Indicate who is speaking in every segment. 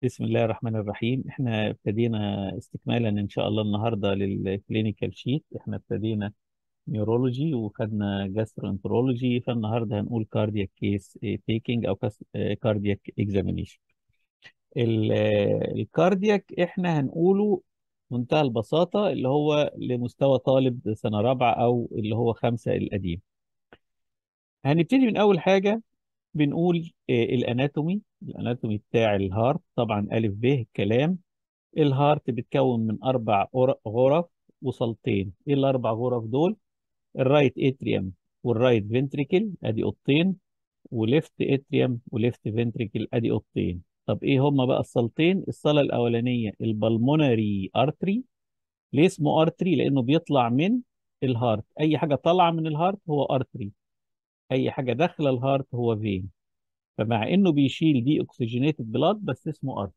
Speaker 1: بسم الله الرحمن الرحيم. احنا ابتدينا استكمالا ان شاء الله النهارده للكلينيكال شيت. احنا ابتدينا نيورولوجي وخدنا جاسترونترولوجي، فالنهارده هنقول كاردياك كيس تيكينج او كاردياك اكزامينيشن. الكاردياك احنا هنقوله منتهى البساطه، اللي هو لمستوى طالب سنه رابعه او اللي هو خمسه القديم. هنبتدي من اول حاجه، بنقول الاناتومي بتاع الهارت. طبعا الف ب الكلام. الهارت بيتكون من اربع غرف وصلتين. ايه الاربع غرف دول؟ الرايت اتريوم والرايت فنتريكل ادي اوضتين، وليفت اتريوم وليفت فنتريكل ادي اوضتين. طب ايه هما بقى الصلتين؟ الصاله الاولانيه البلمونري ارتري. ليه اسمه ارتري؟ لانه بيطلع من الهارت. اي حاجه طالعه من الهارت هو ارتري، اي حاجه داخله الهارت هو فين. فمع انه بيشيل دي اوكسجينيتد بلاد بس اسمه ارتري.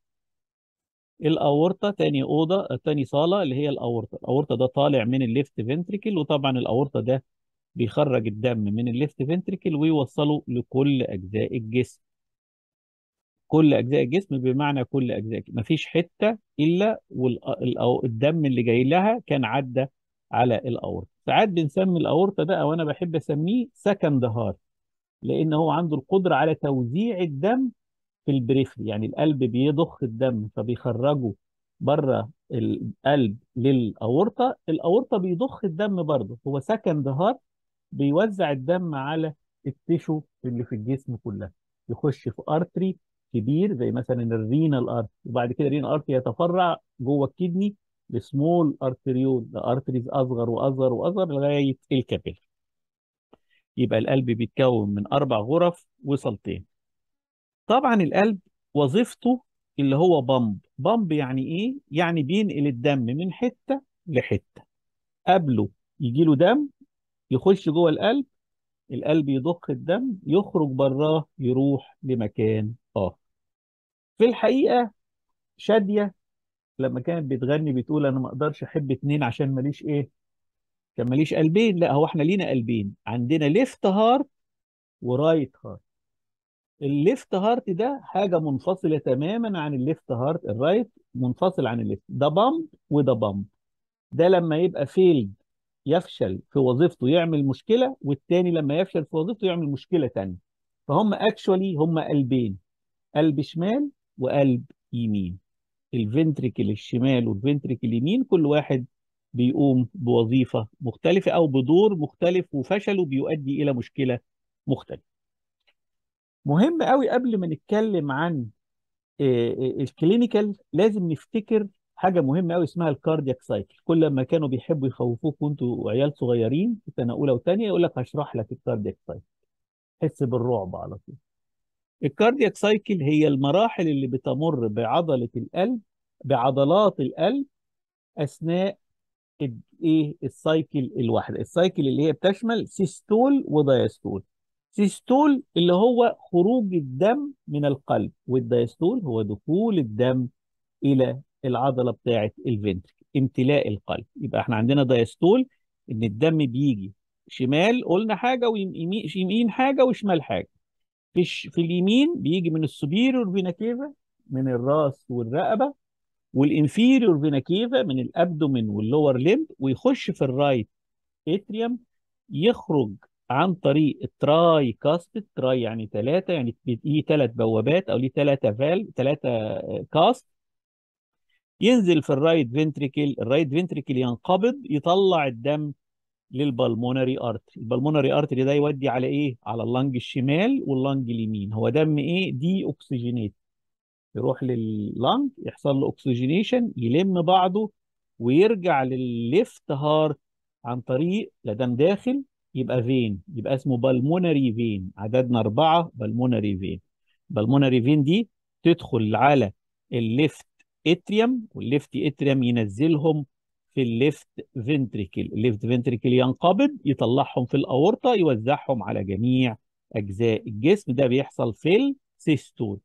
Speaker 1: الاورطه تاني اوضه، تاني صاله اللي هي الاورطه ده طالع من الليفت فنتريكل، وطبعا الاورطه ده بيخرج الدم من الليفت فنتريكل ويوصله لكل اجزاء الجسم. كل اجزاء الجسم بمعنى كل اجزاء، مفيش حته الا والدم اللي جاي لها كان عدى على الاورطه. ساعات بنسمي الاورطه ده، او انا بحب اسميه سكند هارت، لان هو عنده القدره على توزيع الدم في البريفري. يعني القلب بيضخ الدم فبيخرجه بره القلب للاورطه، الاورطه بيضخ الدم برضه، هو سكند هارت، بيوزع الدم على التيشو اللي في الجسم كلها. يخش في ارتري كبير زي مثلا الرينال ارتري، وبعد كده الرينال ارتري يتفرع جوه الكدني لسمول ارتريول، ارتريز اصغر واصغر واصغر لغايه الكابيلا. يبقى القلب بيتكون من اربع غرف وصلتين. طبعا القلب وظيفته اللي هو بامب يعني ايه؟ يعني بينقل الدم من حتة لحتة. قبله يجي له دم يخش جوه القلب، القلب يضخ الدم يخرج براه يروح لمكان اخر. في الحقيقة شادية لما كانت بتغني بتقول انا ما اقدرش احب اتنين عشان ماليش ايه؟ كان ماليش قلبين. لا، هو احنا لينا قلبين، عندنا ليفت هارت ورايت هارت. الليفت هارت ده حاجة منفصلة تماما عن الليفت هارت. الرايت منفصل عن الليفت، ده بامب وده بامب. ده لما يبقى فيلد يفشل في وظيفته يعمل مشكلة، والتاني لما يفشل في وظيفته يعمل مشكلة تانية. فهم اكشولي هم قلبين، قلب شمال وقلب يمين. الفنتريكل الشمال والفنتريكل اليمين كل واحد بيقوم بوظيفة مختلفة او بدور مختلف، وفشله بيؤدي الى مشكلة مختلفة. مهم قوي قبل ما نتكلم عن الكلينيكال لازم نفتكر حاجه مهمه قوي اسمها الكاردياك سايكل. كل ما كانوا بيحبوا يخوفوك وانتوا عيال صغيرين في سنه اولى وثانيه يقول لك هشرح لك الكاردياك سايكل، حس بالرعب على طول. الكاردياك سايكل هي المراحل اللي بتمر بعضله القلب، بعضلات القلب، اثناء ايه السايكل الواحده. السايكل اللي هي بتشمل سيستول ودايستول. سيستول اللي هو خروج الدم من القلب، والدايستول هو دخول الدم الى العضله بتاعه الفنتركل، امتلاء القلب. يبقى احنا عندنا دايستول ان الدم بيجي شمال، قلنا حاجه، ويمين يمين حاجه وشمال حاجه. في اليمين بيجي من السوبيريور فينا كيفا، من الراس والرقبه، والانفيريور فينا كيفا من الابدومين واللور ليمب، ويخش في الرايت اتريوم، يخرج عن طريق التراي كاست. تراي يعني ثلاثه، يعني ليه ثلاث بوابات او ليه ثلاثه فال، ثلاثه كاست. ينزل في الرايت فنتريكل، الرايت فنتريكل ينقبض يطلع الدم للبلمونري ارتري. البلمونري ارتري ده يودي على ايه؟ على اللنج الشمال واللنج اليمين. هو دم ايه؟ دي اوكسجينيت، يروح لللنج يحصل له اوكسجينيشن يلم بعضه ويرجع للليفت هارت عن طريق لا دم داخل، يبقى فين، يبقى اسمه بالمونري فين. عددنا أربعة بالمونري فين. بالمونري فين دي تدخل على الليفت اتريوم، والليفت اتريوم ينزلهم في الليفت فنتريكل، الليفت فنتريكل ينقبض يطلعهم في الاورطه يوزعهم على جميع اجزاء الجسم. ده بيحصل في السيستول.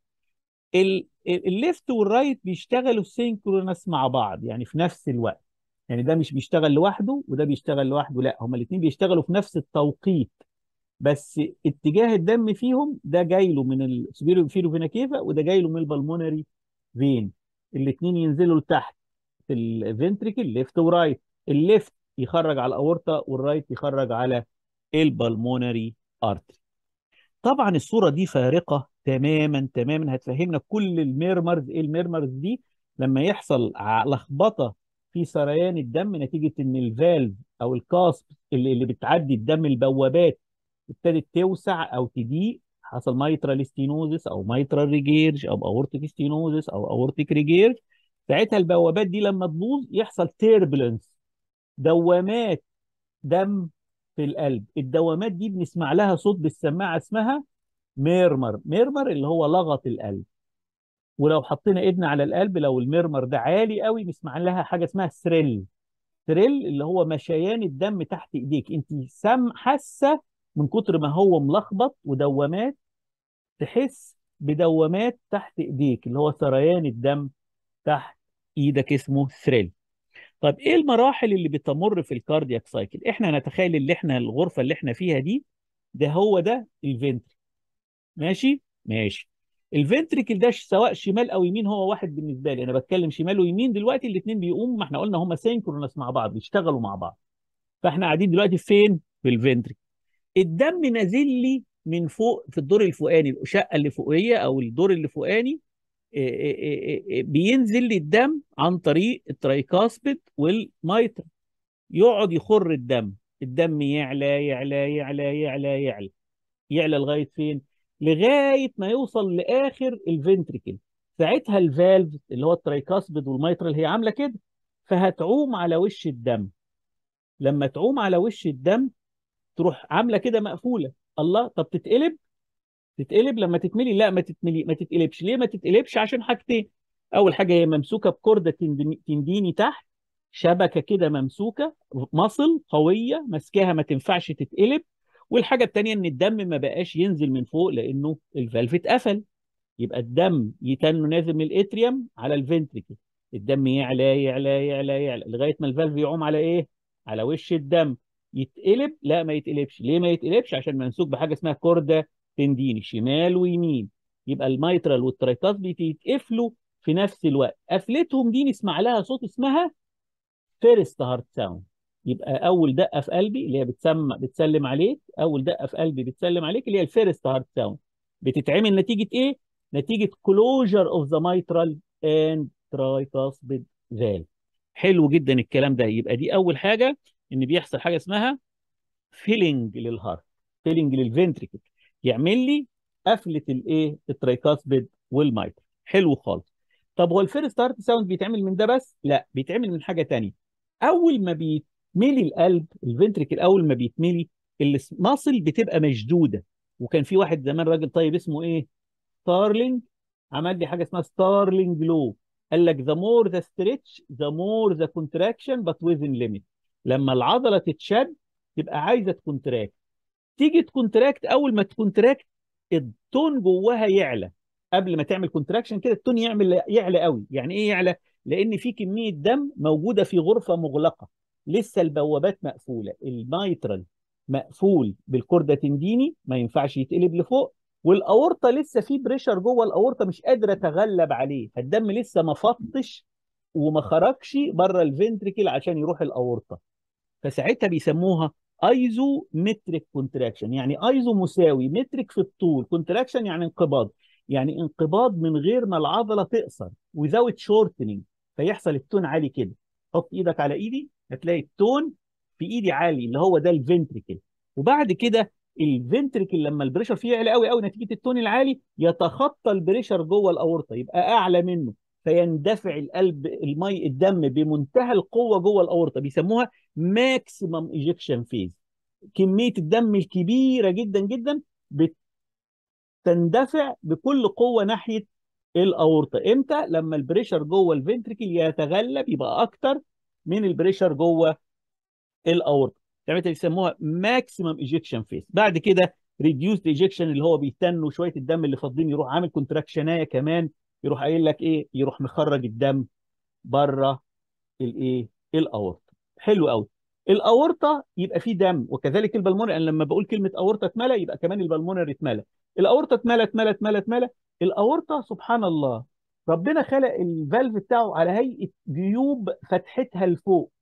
Speaker 1: الليفت والرايت بيشتغلوا سينكرونس مع بعض، يعني في نفس الوقت. يعني ده مش بيشتغل لوحده وده بيشتغل لوحده، لا، هما الاثنين بيشتغلوا في نفس التوقيت، بس اتجاه الدم فيهم ده جاي له من السوبيريور فينا كيفا وده جاي له من البلمونري فين، الاثنين ينزلوا لتحت في الفنتريكل ليفت ورايت. الليفت يخرج على الاورطه والرايت يخرج على البلمونري ارتري. طبعا الصوره دي فارقه تماما تماما، هتفهمنا كل الميرمرز. ايه الميرمرز دي؟ لما يحصل لخبطه في سريان الدم نتيجه ان الفالف او الكاسب اللي بتعدي الدم، البوابات ابتدت توسع او تضيق، حصل مايترال ستينوزس او مايترال ريجيرج او اورتيك ستينوزس او اورتيك ريجيرج. ساعتها البوابات دي لما تبوظ يحصل تيربلنس، دوامات دم في القلب. الدوامات دي بنسمع لها صوت بالسماعه اسمها ميرمر. ميرمر اللي هو لغط القلب. ولو حطينا ايدنا على القلب لو الميرمر ده عالي قوي نسمع لها حاجه اسمها ثريل. ثريل اللي هو مشيان الدم تحت ايديك، انت حاسه من كتر ما هو ملخبط ودوامات، تحس بدوامات تحت ايديك اللي هو سريان الدم تحت ايدك اسمه ثريل. طب ايه المراحل اللي بتمر في الكاردياك سايكل؟ احنا نتخيل اللي احنا الغرفه اللي احنا فيها دي، ده هو ده الفنتري. ماشي ماشي. الفنتريكل ده سواء شمال او يمين هو واحد بالنسبه لي، انا بتكلم شمال ويمين دلوقتي، الاثنين بيقوموا، ما احنا قلنا هم سينكرونس مع بعض بيشتغلوا مع بعض. فاحنا قاعدين دلوقتي فين؟ في الفنتريكل. الدم نازل لي من فوق في الدور الفوقاني، الشقه اللي فوقيه او الدور اللي فوقاني. بينزل لي الدم عن طريق الترايكاسبيد والمايتر، يقعد يخر الدم. الدم يعلى يعلى يعلى يعلى يعلى يعلى لغايه فين؟ لغايه ما يوصل لاخر الفنتريكل. ساعتها الفالف اللي هو الترايكاسبيد والميترال هي عامله كده، فهتعوم على وش الدم. لما تعوم على وش الدم تروح عامله كده مقفوله. الله، طب تتقلب؟ تتقلب لما تتملي؟ لا، ما تتقلبش. ليه ما تتقلبش؟ عشان حاجتين. اول حاجه هي ممسوكه بكورده تنديني تحت، شبكه كده ممسوكه مصل قويه ماسكاها ما تنفعش تتقلب. والحاجه الثانيه ان الدم ما بقاش ينزل من فوق لانه الفالف اتقفل. يبقى الدم يتنه نازل من الاتريوم على الفنتريكل، الدم يعلى يعلى يعلى يعلى لغايه ما الفالف يعوم على ايه؟ على وش الدم. يتقلب؟ لا ما يتقلبش. ليه ما يتقلبش؟ عشان ممسوك بحاجه اسمها كوردا تنديني شمال ويمين. يبقى الميترال والترايكاس بيتقفلوا في نفس الوقت. قفلتهم دي نسمع لها صوت اسمها فيرست هارت ساوند. يبقى اول دقه في قلبي اللي هي بتسلم عليك، اول دقه في قلبي بتسلم عليك اللي هي الفيرست هارت ساوند. بتتعمل نتيجه ايه؟ نتيجه كلوجر اوف ذا مايترال اند ترايكاسبيد فالف. حلو جدا الكلام ده. يبقى دي اول حاجه، ان بيحصل حاجه اسمها فيلنج للهارت، فيلنج للفنتريكل، يعمل لي قفله الايه؟ الترايكاسبيد والمايترال. حلو خالص. طب هو الفيرست هارت ساوند بيتعمل من ده بس؟ لا، بيتعمل من حاجه تانية. اول ما بيتملي القلب الفنتريكل، اول ما بيتملي المصل بتبقى مشدوده. وكان في واحد زمان راجل طيب اسمه ايه؟ ستارلينج، عمل لي حاجه اسمها ستارلينج لو. قال لك the more the stretch the more the contraction but within limit. لما العضله تتشد تبقى عايزه تكونتراكت، تيجي تكونتراكت، اول ما تكونتراكت التون جواها يعلى. قبل ما تعمل كونتراكشن كده التون يعلى قوي. يعني ايه يعلى؟ لان في كميه دم موجوده في غرفه مغلقه، لسه البوابات مقفوله، المايترال مقفول بالكوردا تنديني ما ينفعش يتقلب لفوق، والاورطه لسه في بريشر جوه الاورطه مش قادره اتغلب عليه، فالدم لسه ما فطش وما خرجش بره الفنتريكل عشان يروح الاورطه. فساعتها بيسموها ايزو متريك كونتراكشن. يعني ايزو مساوي، متريك في الطول، كونتراكشن يعني انقباض. يعني انقباض من غير ما العضله تقصر، وزاوت شورتنينج، فيحصل التون عالي كده. حط ايدك على ايدي هتلاقي التون في ايدي عالي اللي هو ده الفنتريكل. وبعد كده الفنتريكل لما البريشر فيه يعلى قوي قوي نتيجه التون العالي يتخطى البريشر جوه الاورطه يبقى اعلى منه، فيندفع القلب المي الدم بمنتهى القوه جوه الاورطه، بيسموها ماكسيمم ايجكشن فيز. كميه الدم الكبيره جدا جدا بتندفع بكل قوه ناحيه الاورطه. امتى؟ لما البريشر جوه الفنتريكل يتغلب يبقى اكتر من البريشر جوه الاورطه. ساعتها بيسموها ماكسيمم ايجكشن فيز. بعد كده ريديوسد ايجكشن اللي هو بيتنوا شويه الدم اللي فاضلين، يروح عامل كونتراكشنايه كمان، يروح قايل لك ايه؟ يروح مخرج الدم بره الايه؟ الاورطه. حلو قوي. الاورطه يبقى فيه دم، وكذلك البلمونري. انا لما بقول كلمه اورطه اتملى يبقى كمان البلمونري اتملى. الاورطه اتملى اتملى اتملى اتملى. الاورطه سبحان الله ربنا خلق الفالف بتاعه على هيئه جيوب فتحتها لفوق.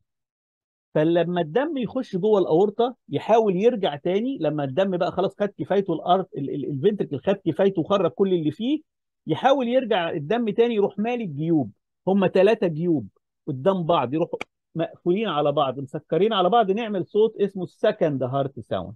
Speaker 1: فلما الدم يخش جوه الاورطه يحاول يرجع تاني، لما الدم بقى خلاص خد كفايته، الارض الفنتركل خد كفايته وخرج كل اللي فيه، يحاول يرجع الدم تاني يروح مالي الجيوب. هم 3 جيوب قدام بعض يروحوا مقفولين على بعض مسكرين على بعض، نعمل صوت اسمه السكند هارت ساوند.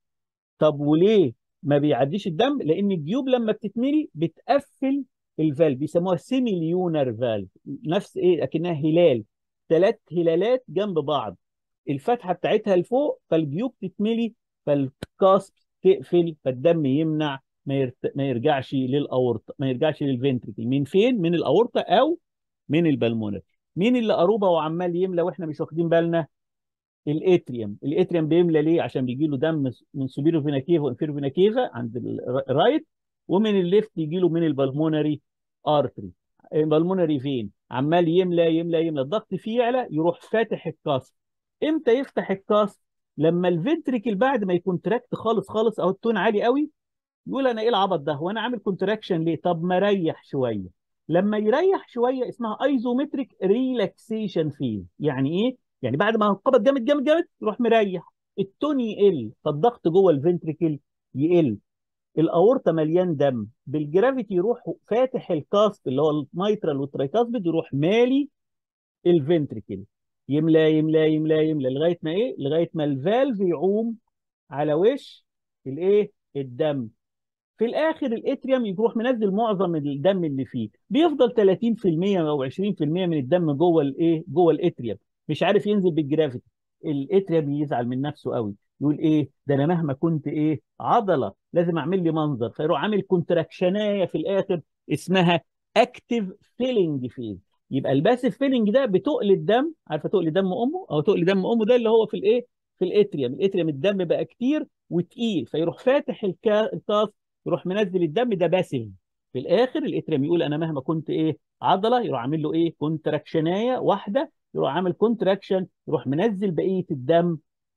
Speaker 1: طب وليه ما بيعديش الدم؟ لان الجيوب لما بتتملي بتقفل الفالف، بيسموها سيميليونر فالف، نفس ايه اكنها هلال، 3 هلالات جنب بعض، الفتحه بتاعتها لفوق، فالجيوب تتملي، فالكاسب تقفل، فالدم يمنع ما يرجعش للاورطه، ما يرجعش للفنتريكل. من فين؟ من الاورطه او من البلمونر. مين اللي قروبه وعمال يملى واحنا مش واخدين بالنا؟ الاتريوم. الاتريوم بيملى ليه؟ عشان بيجي له دم من سوبيرو فينا كيفا وانفيرو فينا كيفا عند الرايت، ومن الليفت يجي له من البلمونري ارتري، البلمونري فين، عمال يملى يملى يملى، الضغط فيه يعلى يروح فاتح الكاس. امتى يفتح الكاس؟ لما الفنتريكل بعد ما يكون تراكت خالص خالص او التون عالي قوي، يقول انا ايه العبط ده وانا عامل كونتراكشن ليه؟ طب ما ريح شويه. لما يريح شويه اسمها ايزومتريك ريلاكسيشن فيز. يعني ايه؟ يعني بعد ما انقبض جامد جامد جامد يروح مريح، التون يقل، فالضغط جوه الفنتريكل يقل، الاورطه مليان دم، بالجرافيتي يروح فاتح الكاسب اللي هو الميترال والترايكاسبيد، يروح مالي الفنتريكل، يملى يملى يملى يملى لغايه ما ايه؟ لغايه ما الفالف يعوم على وش الايه؟ الدم. في الاخر الاتريوم يروح منزل معظم الدم اللي فيه، بيفضل 30% او 20% من الدم جوه الايه؟ جوه الاتريوم، مش عارف ينزل بالجرافيتي. الاتريوم يزعل من نفسه قوي، يقول ايه ده، انا مهما كنت ايه عضله لازم اعمل لي منظر، فيروح عامل كونتراكشنايه في الاخر اسمها اكتيف فيلنج فيز. يبقى الباسيف فيلنج ده بتقل الدم، عارفه تقل دم امه؟ او تقل دم امه ده اللي هو في الايه؟ في الاتريوم. الاتريوم الدم بقى كتير وتقيل، فيروح فاتح الكاس، يروح منزل الدم، ده باسف. في الاخر الاتريم يقول انا مهما كنت ايه عضله، يروح عامل له ايه؟ كونتراكشنايه واحده، يروح عامل كونتراكشن، يروح منزل بقيه الدم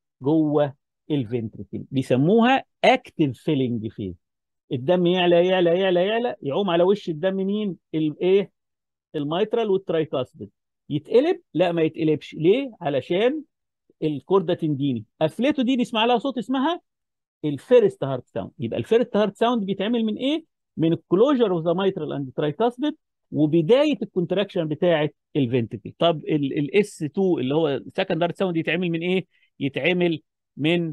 Speaker 1: جوه الفنتركل، بيسموها اكتيف فيلنج فيز. الدم يعلى يعلى يعلى يعلى، يعوم على وش الدم مين؟ الايه؟ الميترال والترايكاسبيد. يتقلب؟ لا ما يتقلبش. ليه؟ علشان الكوردا تنديني قفلته دي بيسمع لها صوت اسمها الفيرست هارت ساوند. يبقى الفيرست هارت ساوند بيتعمل من ايه؟ من الكلوجر اوف ذا مايترال اند ترايكاسبيد، وبدايه الكونتراكشن بتاعه الفنتكل. طب الاس 2 اللي هو سكند هارت ساوند يتعمل من ايه؟ يتعمل من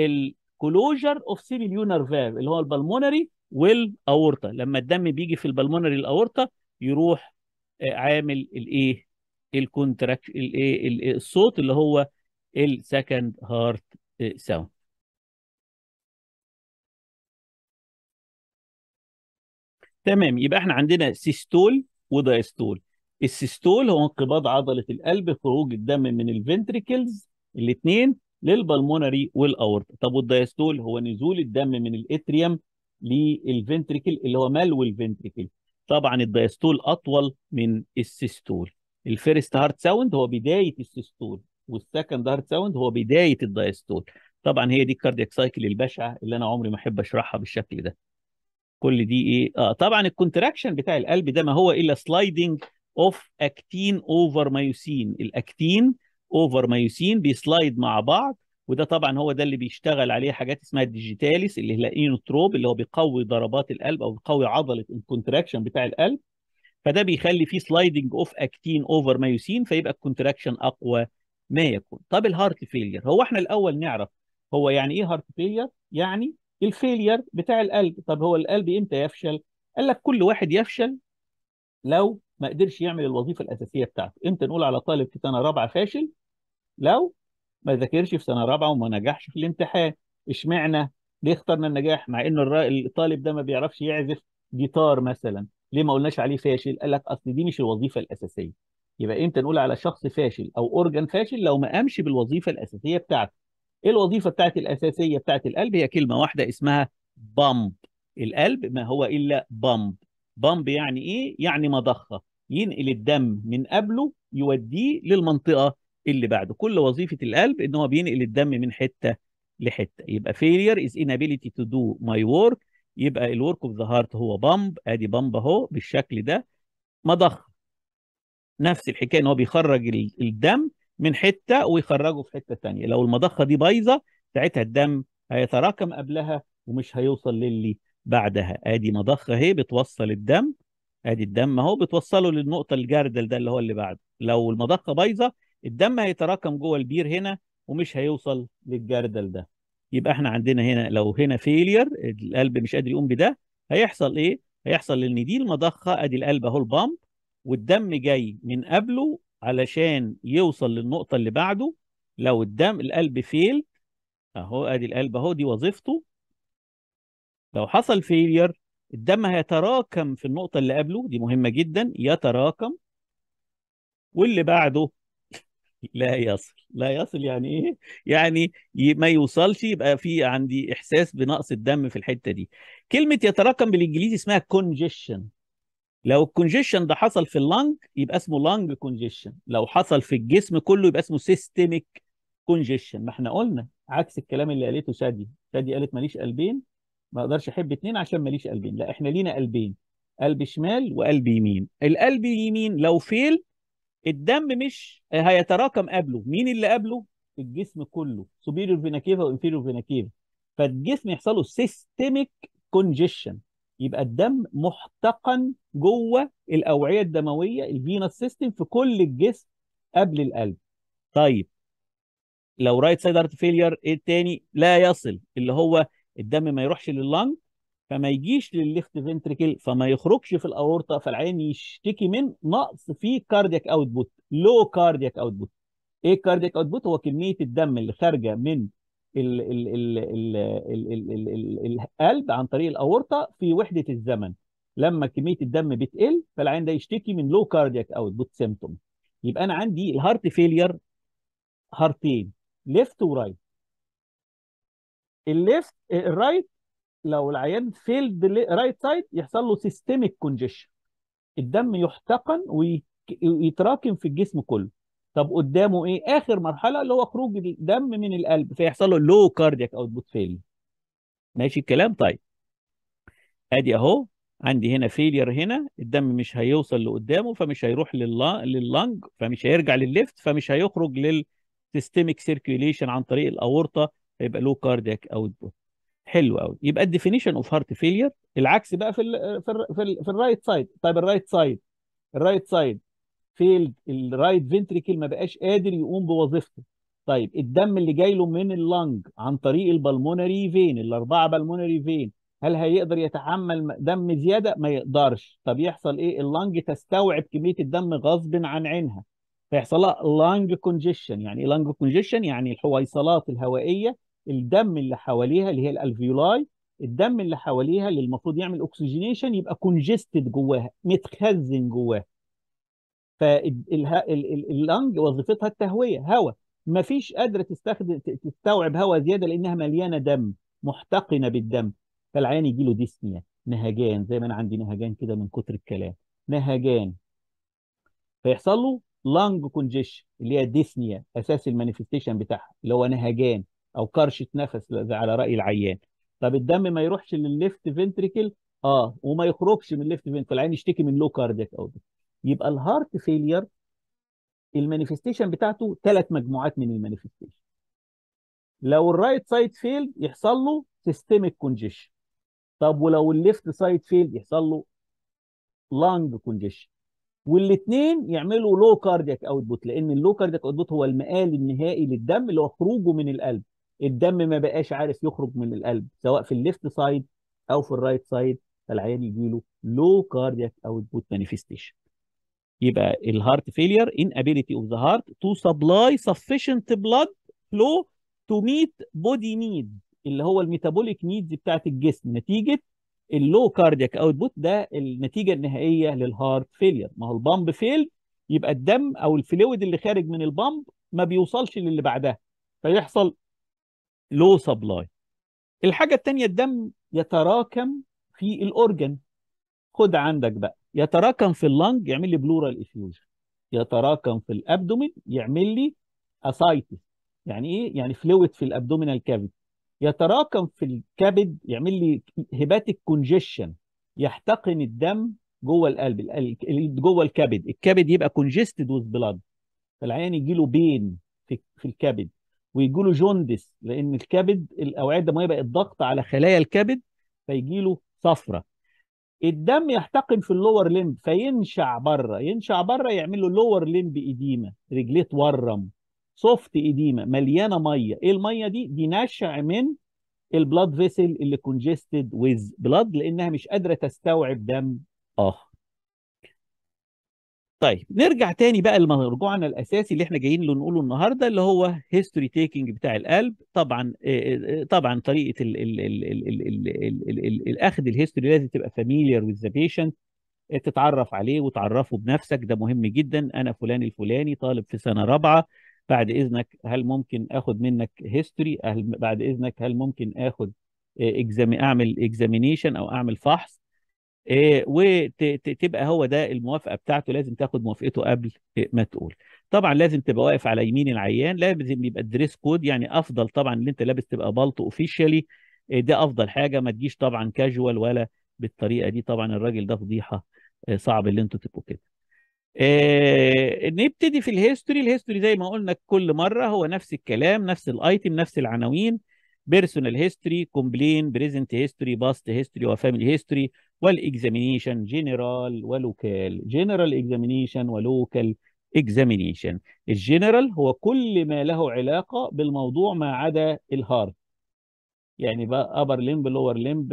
Speaker 1: الكلوجر اوف سيميليونر فالف اللي هو البلمونري والاورطه. لما الدم بيجي في البلمونري الاورطه يروح عامل الايه؟ الكونتراكشن، الايه؟ الصوت اللي هو السكند هارت ساوند. تمام، يبقى احنا عندنا سيستول ودايستول. السيستول هو انقباض عضلة القلب، خروج الدم من الفنتريكلز الاثنين للبلمونري والاورطة. طب والدايستول هو نزول الدم من الاتريوم للفنتريكل اللي هو ملو الفنتريكل. طبعا الدايستول اطول من السيستول. الفيرست هارت ساوند هو بداية السيستول، والسكند هارت ساوند هو بداية الدايستول. طبعا هي دي الكاردياك سايكل البشعة اللي انا عمري ما احب اشرحها بالشكل ده. كل دي ايه؟ طبعا الكونتراكشن بتاع القلب ده ما هو الا سلايدنج اوف اكتين اوفر مايوسين. الاكتين اوفر مايوسين بيسلايد مع بعض، وده طبعا هو ده اللي بيشتغل عليه حاجات اسمها الديجيتاليس اللي هي الانوتروب، اللي هو بيقوي ضربات القلب او بيقوي عضله الكونتراكشن بتاع القلب. فده بيخلي فيه سلايدنج اوف اكتين اوفر مايوسين، فيبقى الكونتراكشن اقوى ما يكون. طب الهارت فيلير، هو احنا الاول نعرف هو يعني ايه هارت فيلير؟ يعني الفيلير بتاع القلب. طب هو القلب امتى يفشل؟ قال لك كل واحد يفشل لو ما قدرش يعمل الوظيفه الاساسيه بتاعته. امتى نقول على طالب في سنه رابعه فاشل؟ لو ما ذاكرش في سنه رابعه وما نجحش في الامتحان. اشمعنى؟ ليه اخترنا النجاح مع انه الطالب ده ما بيعرفش يعزف جيتار مثلا؟ ليه ما قلناش عليه فاشل؟ قال لك اصل دي مش الوظيفه الاساسيه. يبقى امتى نقول على شخص فاشل او اورجان فاشل؟ لو ما قامش بالوظيفه الاساسيه بتاعته. ايه الوظيفه بتاعت الاساسيه بتاعت القلب؟ هي كلمه واحده اسمها بامب. القلب ما هو الا بامب. بامب يعني ايه؟ يعني مضخه، ينقل الدم من قبله يوديه للمنطقه اللي بعده. كل وظيفه القلب ان هو بينقل الدم من حته لحته. يبقى failure is inability to do my work. يبقى الورك اوف ذا هارت هو بامب. ادي بامب اهو بالشكل ده. مضخه. نفس الحكايه ان هو بيخرج الدم من حته ويخرجه في حته تانيه. لو المضخه دي بايظه ساعتها الدم هيتراكم قبلها ومش هيوصل للي بعدها. ادي مضخه اهي بتوصل الدم، ادي الدم اهو بتوصله للنقطه الجردل ده اللي هو اللي بعده. لو المضخه بايظه الدم هيتراكم جوه البير هنا ومش هيوصل للجردل ده. يبقى احنا عندنا هنا لو هنا فيلير، القلب مش قادر يقوم بده، هيحصل ايه؟ هيحصل ان دي المضخه، ادي القلب اهو البامب، والدم جاي من قبله علشان يوصل للنقطة اللي بعده. لو القلب فيل اهو، ادي القلب اهو دي وظيفته. لو حصل فيلير الدم هيتراكم في النقطة اللي قبله، دي مهمة جدا، يتراكم، واللي بعده لا يصل. لا يصل يعني ايه؟ يعني ما يوصلش، يبقى في عندي احساس بنقص الدم في الحتة دي. كلمة يتراكم بالانجليزي اسمها congestion. لو الكونجيشن ده حصل في اللنج يبقى اسمه لانج كونجيشن، لو حصل في الجسم كله يبقى اسمه سيستميك كونجيشن. ما احنا قلنا عكس الكلام اللي قالته شادي. شادي قالت ماليش قلبين، ما اقدرش احب اتنين عشان ماليش قلبين. لا، احنا لينا قلبين، قلب شمال وقلب يمين. القلب اليمين لو فيل الدم مش هيتراكم قبله. مين اللي قبله؟ الجسم كله، سوبيريور فينا كيفا وانفيريور فينا كيفا. فالجسم يحصل له سيستميك كونجيشن، يبقى الدم محتقن جوه الاوعيه الدمويه الفينس سيستم في كل الجسم قبل القلب. طيب لو رايت سايد هارت فيلير ايه التاني؟ لا يصل، اللي هو الدم ما يروحش لللنج فما يجيش للليفت فنتريكل فما يخرجش في الاورطه، فالعين يشتكي من نقص في كاردياك اوتبوت، لو كاردياك اوتبوت. ايه الكاردياك اوتبوت؟ هو كميه الدم اللي خارجه من القلب عن طريق الاورطه في وحده الزمن. لما كميه الدم بتقل فالعين ده يشتكي من لو كاردياك اوتبوت سيمتوم. يبقى انا عندي الهارت فيلير هارتين، ليفت ورايت. الليفت الرايت لو العيان فيلد رايت سايد يحصل له سيستميك كونجيشن، الدم يحتقن ويتراكم في الجسم كله. طب قدامه ايه؟ اخر مرحله اللي هو خروج الدم من القلب، فيحصل له لو كاردياك اوتبوت فيلير. ماشي الكلام؟ طيب ادي اهو عندي هنا فيلير، هنا الدم مش هيوصل لقدامه فمش هيروح لللنج فمش هيرجع للليفت فمش هيخرج للسيستميك سيركيوليشن عن طريق الاورطه، فيبقى لو كاردياك اوتبوت. حلو قوي. يبقى الديفينيشن اوف هارت فيلير العكس بقى في الرايت سايد. طيب الرايت سايد، الرايت سايد فيلد، الرايت فنتريكل ما بقاش قادر يقوم بوظيفته. طيب الدم اللي جاي له من اللنج عن طريق البلمونري فين، الاربعه بالمونري فين، هل هيقدر يتحمل دم زياده؟ ما يقدرش. طب يحصل ايه؟ اللنج تستوعب كميه الدم غصب عن عينها، فيحصل لها لانج كونجيشن. يعني ايه لانج كونجيشن؟ يعني الحويصلات الهوائيه، الدم اللي حواليها اللي هي الالفيولاي، الدم اللي حواليها اللي المفروض يعمل اكسجينيشن يبقى كونجستد جواها، متخزن جواها. فاللنج وظيفتها التهويه، هواء، ما فيش قادره تستوعب هواء زياده لانها مليانه دم، محتقنه بالدم. فالعيان يجي له ديسنيا، نهجان، زي ما انا عندي نهجان كده من كتر الكلام، نهجان. فيحصل له لانج كونجيشن اللي هي ديسنيا، اساس المانيفستيشن بتاعها اللي هو نهجان او كرشه نفس على راي العيان. طب الدم ما يروحش للليفت فنتريكل، وما يخرجش من الليفت فنتريكل، العين يشتكي من لو كاردياك اوت. يبقى الهارت فيلير المانيفستيشن بتاعته ثلاث مجموعات من المانيفستيشن. لو الرايت سايد فيل يحصل له سيستميك كونجيشن. طب ولو الليفت سايد فيل يحصل له لانج كونجيشن. والاثنين يعملوا لو كاردياك اوتبوت، لان اللو كاردياك اوتبوت هو المآل النهائي للدم اللي هو خروجه من القلب. الدم ما بقاش عارف يخرج من القلب سواء في الليفت سايد او في الرايت سايد، فالعيان يجي له لو كاردياك اوتبوت مانيفستيشن. يبقى الهارت فيلير inability of the heart to supply sufficient blood flow to meet body needs، اللي هو الميتابوليك نيدز بتاعت الجسم نتيجه اللو كاردياك اوتبوت. ده النتيجه النهائيه للهارت فيلير. ما هو البامب فيل، يبقى الدم او الفلويد اللي خارج من البامب ما بيوصلش للي بعدها، فيحصل لو سبلاي. الحاجه الثانيه الدم يتراكم في الاورجن. خد عندك بقى، يتراكم في اللنج يعمل لي بلورال افيوجن، يتراكم في الابدومين يعمل لي اسايتس. يعني ايه؟ يعني فلويد في الابدومينال كافيتي. يتراكم في الكبد يعمل لي هيباتيك كونجيشن، يحتقن الدم جوه القلب، جوه الكبد، الكبد يبقى كونجستد وذ بلاد، فالعيان يجي له بين في الكبد، ويجي له جوندس لان الكبد الاوعيه الدمويه بقت ضغط على خلايا الكبد، فيجي له صفرة. الدم يحتقن في اللور ليمب فينشع بره، ينشع بره يعمل له لور ليمب ايديما، رجليه تورم، سوفت ايديما مليانه ميه. ايه الميه دي؟ دي نشع من البلاد فيسل اللي كونجستد ويز بلاد، لانها مش قادره تستوعب دم. اه طيب نرجع تاني بقى لمرجوعنا الاساسي اللي احنا جايين له نقوله النهارده، اللي هو هيستوري تيكنج بتاع القلب. طبعا طبعا طريقه الاخذ الهيستوري لازم تبقى فاميليار وذ ذا بيشنت، تتعرف عليه وتعرفه بنفسك، ده مهم جدا. انا فلان الفلاني طالب في سنه رابعه، بعد اذنك هل ممكن اخد منك هيستوري؟ بعد اذنك هل ممكن اخد اعمل اكزامينيشن او اعمل فحص؟ وتبقى هو ده الموافقه بتاعته، لازم تاخد موافقته قبل ما تقول. طبعا لازم تبقى واقف على يمين العيان، لازم يبقى الدريس كود، يعني افضل طبعا اللي انت لابس تبقى بالطو اوفيشالي، ده افضل حاجه، ما تجيش طبعا كاجوال ولا بالطريقه دي، طبعا الراجل ده فضيحه، صعب اللي انتوا تبقوا كده. نبتدي في الهيستوري. الهيستوري زي ما قلنا كل مرة هو نفس الكلام، نفس الايتم، نفس العناوين: بيرسونال هيستوري، كومبلين، بريزنت هيستوري، باست هيستوري، وفاميلي هيستوري، والاكزامينيشن جنرال ولوكال. جنرال اكزامينيشن ولوكال اكزامينيشن. الجنرال هو كل ما له علاقة بالموضوع ما عدا الهارت، يعني بقى ابر ليمب، لور ليمب،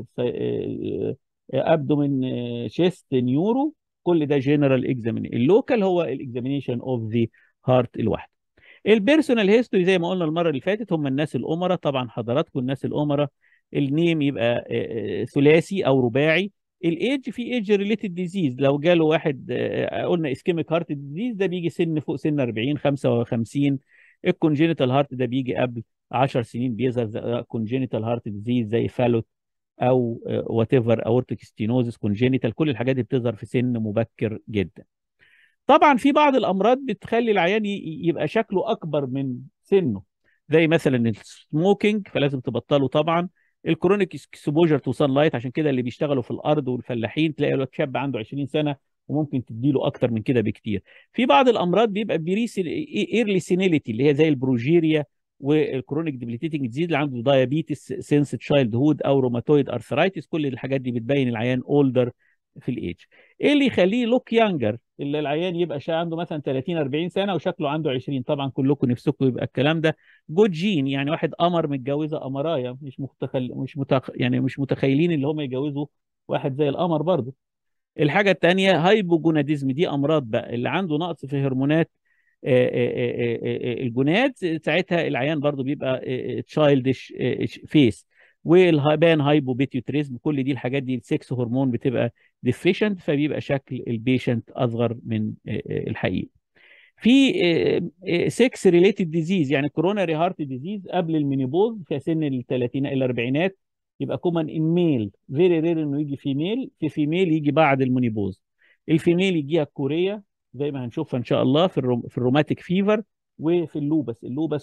Speaker 1: ابدومين، شيست، نيورو، كل ده جنرال اكزامينيشن. اللوكال هو الاكزامينيشن اوف ذا هارت الواحد. البيرسونال هيستوري زي ما قلنا المره اللي فاتت هم الناس الامراء، طبعا حضراتكم الناس الامراء، النيم يبقى ثلاثي او رباعي. الايدج، في ايدج ريليتد ديزيز، لو جاله واحد قلنا اسكيميك هارت ديزيز ده بيجي سن فوق سن 40 55. الكونجينيتال هارت ده بيجي قبل 10 سنين، بيظهر كونجينيتال هارت ديزيز زي فالوت او وات ايفر اورتيك ستينوزس كونجينيتال، كل الحاجات دي بتظهر في سن مبكر جدا. طبعا في بعض الامراض بتخلي العيان يبقى شكله اكبر من سنه، زي مثلا السموكينج، فلازم تبطله طبعا. الكرونيك اكسبوجر تو سان لايت، عشان كده اللي بيشتغلوا في الارض والفلاحين تلاقي الواد شاب عنده 20 سنه وممكن تديله اكتر من كده بكتير. في بعض الامراض بيبقى بريس ايرلي سينيليتي، اللي هي زي البروجيريا والكرونيك ديبليتيتنج ديزيز، اللي عنده دايابيتس سينس تشايلد هود او روماتويد ارثرايتس، كل الحاجات دي بتبين العيان اولدر في الايج. ايه اللي يخليه لوك يانجر؟ اللي العيان يبقى عنده مثلا 30 40 سنه وشكله عنده 20. طبعا كلكم نفسكم يبقى الكلام ده جود جين، يعني واحد قمر متجوزه قمرايه، يعني مش متخيلين اللي هم يجوزوا واحد زي القمر برضه. الحاجه الثانيه هايبوجوناديزم، دي امراض بقى اللي عنده نقص في هرمونات الجوناد، ساعتها العيان برضه بيبقى تشايلدش فيس. والهايبان هايبوبيتيوتريزم، كل دي الحاجات دي السكس هرمون بتبقى ديفيشنت، فبيبقى شكل البيشنت اصغر من الحقيقي. في 6 ريليتد ديزيز، يعني كوروناري هارت ديزيز قبل المينيبوز في سن الثلاثين الاربعينات، يبقى كومن ان ميل، فيري رير انه يجي فيميل، في فيميل يجي بعد المينيبوز. الفيميل يجيها الكوريه زي ما هنشوفها ان شاء الله في الروماتيك فيفر، وفي اللوبس. اللوبس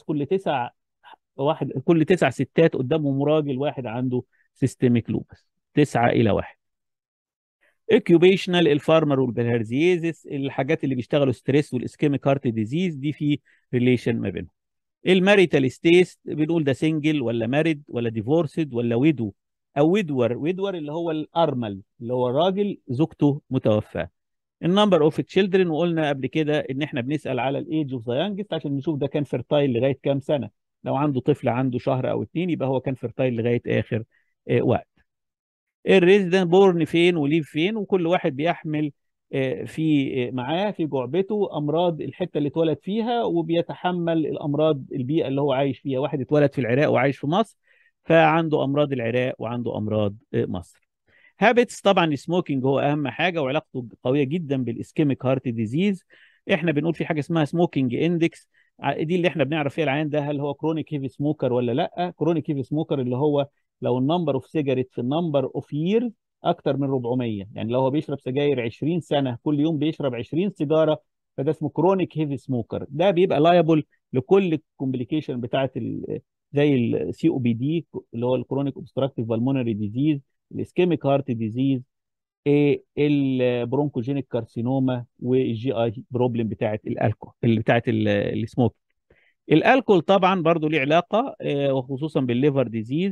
Speaker 1: كل 9 ستات قدامهم راجل واحد عنده سيستميك لوبس، 9 إلى 1. اوكيوبيشنال، الفارمر والبلهارزيزس، الحاجات اللي بيشتغلوا ستريس والاسكيميك هارت ديزيز، دي في ريليشن ما بينهم. الماريتال ستيس بنقول ده سنجل ولا ماريد ولا ديفورسد ولا ويدو او ويدور. ويدور اللي هو الارمل، اللي هو راجل زوجته متوفاه. النمبر اوف تشيلدرن، وقلنا قبل كده ان احنا بنسال على الايدج اوف ذا يانجست عشان نشوف ده كان فيرتايل لغايه كام سنه. لو عنده طفل عنده شهر او 2 يبقى هو كان فيرتايل لغايه اخر وقت. الريزيدنت بورن فين وليف فين، وكل واحد بيحمل في معاه في جعبته امراض الحته اللي اتولد فيها، وبيتحمل الامراض البيئه اللي هو عايش فيها. واحد اتولد في العراق وعايش في مصر، فعنده امراض العراق وعنده امراض مصر. هابتس، طبعا السموكينج هو اهم حاجه وعلاقته قويه جدا بالاسكيميك هارت ديزيز. احنا بنقول في حاجه اسمها سموكينج اندكس، دي اللي احنا بنعرف فيها العيان ده هل هو كرونيك هيفي سموكر ولا لا. كرونيك هيفي سموكر اللي هو لو النمبر اوف سيجاريت في النمبر اوف يير اكتر من 400، يعني لو هو بيشرب سجاير 20 سنه كل يوم بيشرب 20 سيجاره، فده اسمه كرونيك هيفي سموكر. ده بيبقى لايبل لكل الكومبليكيشن بتاعت زي السي او بي دي اللي هو الكرونيك اوبستراكتيف بالمونري ديزيز، الاسكيميك هارت ديزيز، البرونكوجينيك كارسينوما والجي اي بروبلم بتاعت الالكول اللي بتاعت السموك. الالكول طبعا برضو ليه علاقه وخصوصا بالليفر ديزيز.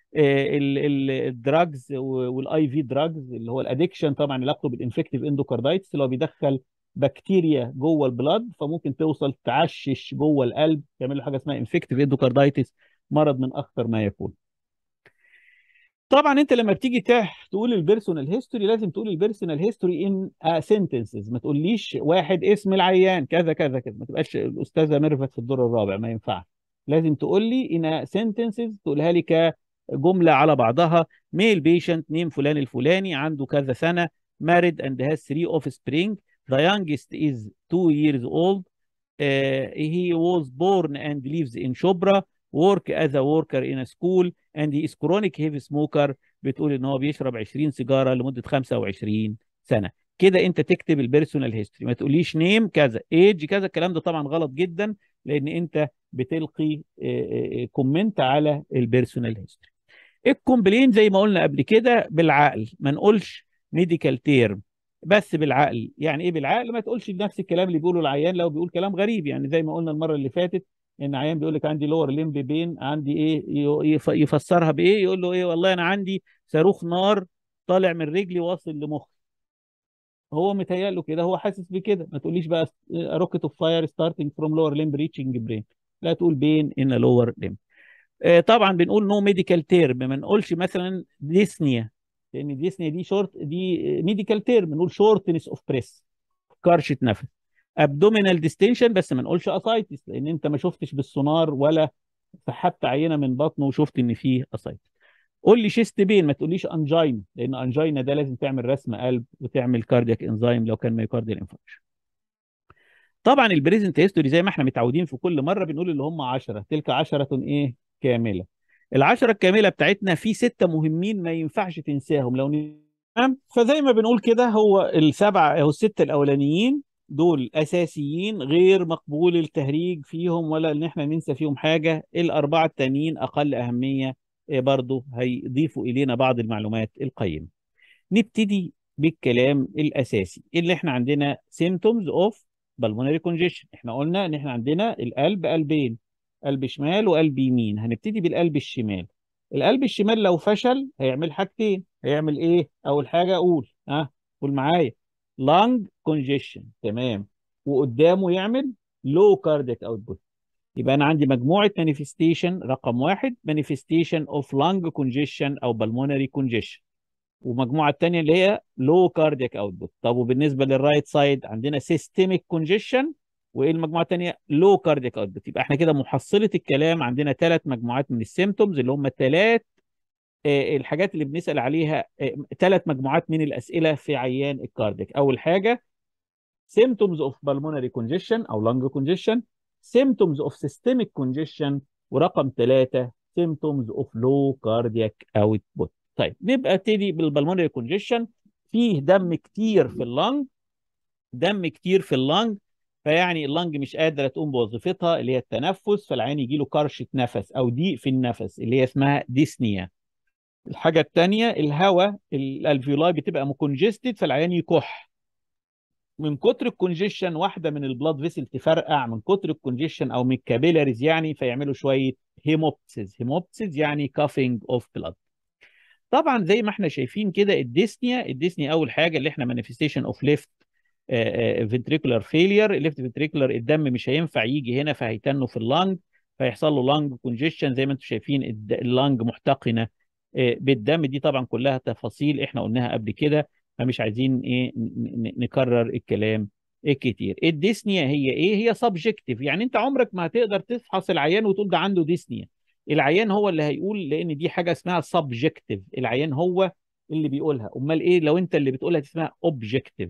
Speaker 1: الدراجز والاي في دراجز اللي هو الادكشن طبعا علاقته بالانفكتيف اندوكاردايتس اللي هو بيدخل بكتيريا جوه البلاد، فممكن توصل تعشش جوه القلب، تعمل له حاجه اسمها انفكتيف اندوكاردايتس، مرض من اخطر ما يكون. طبعا انت لما بتيجي تقول البيرسونال هيستوري لازم تقول البيرسونال هيستوري ان سنتنسز، ما تقوليش واحد اسم العيان كذا كذا كذا، ما تبقاش الاستاذه ميرفت في الدور الرابع، ما ينفعش. لازم تقول لي ان سنتنسز، تقولها لي كجمله على بعضها. ميل بيشنت نيم فلان الفلاني عنده كذا سنه، married and has 3 offspring. The youngest is 2 years old. He was born and lives in Shobra, work as a worker in a school, and he is chronic heavy smoker. بتقول ان هو بيشرب 20 سيجاره لمده 25 سنه. كده انت تكتب البيرسونال هيستوري، ما تقوليش نيم كذا ايج كذا، الكلام ده طبعا غلط جدا، لان انت بتلقي كومنت على البيرسونال هيستوري. الكومبلين زي ما قلنا قبل كده بالعقل، ما نقولش ميديكال تيرم، بس بالعقل. يعني ايه بالعقل؟ ما تقولش نفس الكلام اللي بيقوله العيان لو بيقول كلام غريب، يعني زي ما قلنا المره اللي فاتت ان عيان بيقول لك عندي لور ليمب بين، عندي ايه، يفسرها بايه؟ يقول له ايه، والله انا عندي صاروخ نار طالع من رجلي واصل لمخي. هو متهيأ له كده، هو حاسس بكده. ما تقوليش بقى روكيت اوف فاير ستارتنج فروم لور ليمب ريتشنج برين، لا تقول بين ان لور ليمب. طبعا بنقول نو ميديكال تيرم، ما نقولش مثلا ديسنيا، لان ديسنيا دي شورت، دي ميديكال تيرم، نقول شورتنس اوف بريس، كرشه نفس. ابدومينال ديستنشن، بس ما نقولش اسايتس، لان انت ما شفتش بالسونار ولا سحبت عينه من بطنه وشفت ان فيه اسايتس. قول لي شيست بين، ما تقوليش انجينا، لان انجينا ده لازم تعمل رسم قلب وتعمل كاردياك انزيم لو كان مايوكارديال انفاركشن. طبعا البريزنت هيستوري زي ما احنا متعودين في كل مره بنقول اللي هم 10، تلك 10 ايه كامله. العشرة الكاملة بتاعتنا في 6 مهمين ما ينفعش تنساهم لو تمام. فزي ما بنقول كده، هو السبعة أو الستة الأولانيين دول أساسيين، غير مقبول التهريج فيهم ولا إن إحنا ننسى فيهم حاجة. الأربعة التانيين أقل أهمية، برضه هيضيفوا إلينا بعض المعلومات القيمة. نبتدي بالكلام الاساسي اللي احنا عندنا symptoms of pulmonary congestion. احنا قلنا ان احنا عندنا القلب قلبين، قلب شمال وقلب يمين. هنبتدي بالقلب الشمال. القلب الشمال لو فشل هيعمل حاجتين. هيعمل ايه؟ اول حاجه قول، قول معايا، lung congestion، تمام، وقدامه يعمل low cardiac output. يبقى انا عندي مجموعه manifestation. رقم واحد manifestation of lung congestion او pulmonary congestion، ومجموعه الثانيه اللي هي لو كاردياك اوتبوت. طب وبالنسبه للرايت سايد عندنا سيستميك كونجيشن، وايه المجموعه الثانيه؟ لو كاردياك اوتبوت. يبقى احنا كده محصله الكلام عندنا 3 مجموعات من السيمتومز اللي هم الثلاث الحاجات اللي بنسال عليها، 3 مجموعات من الاسئله في عيان الكاردياك. اول حاجه symptoms of pulmonary congestion او lung congestion، symptoms of systemic congestion، ورقم 3 symptoms of low cardiac output. طيب نبقى ابتدي بالبلمونري كونجيشن. فيه دم كتير في اللنج، دم كتير في اللنج، فيعني اللنج مش قادره تقوم بوظيفتها اللي هي التنفس، فالعين يجي له كرشه نفس او ضيق في النفس اللي هي اسمها ديسنيا. الحاجه الثانيه الهواء، الالفيولاي بتبقى مكونجستد فالعيان يكح. من كتر الكونجيشن واحده من البلاد فيسل تفرقع من كتر الكونجيشن او من الكابيلاريز يعني، فيعملوا شويه هيموبسيس. هيموبسيس يعني كافينج اوف بلاد. طبعا زي ما احنا شايفين كده الديسنيا اول حاجه اللي احنا مانيفستيشن اوف ليفت فنتريكولار فيلير. الليفت فنتريكولار الدم مش هينفع يجي هنا فهيتنوا في اللنج، فيحصل له لانج كونجيشن زي ما انتم شايفين اللنج محتقنه بالدم. دي طبعا كلها تفاصيل احنا قلناها قبل كده، فمش عايزين ايه نكرر الكلام كتير. الديسنيا هي ايه؟ هي سبجكتيف، يعني انت عمرك ما هتقدر تفحص العيان وتقول ده عنده ديسنيا. العيان هو اللي هيقول، لان دي حاجه اسمها سبجكتيف، العيان هو اللي بيقولها. امال ايه لو انت اللي بتقولها؟ دي اسمها اوبجكتيف.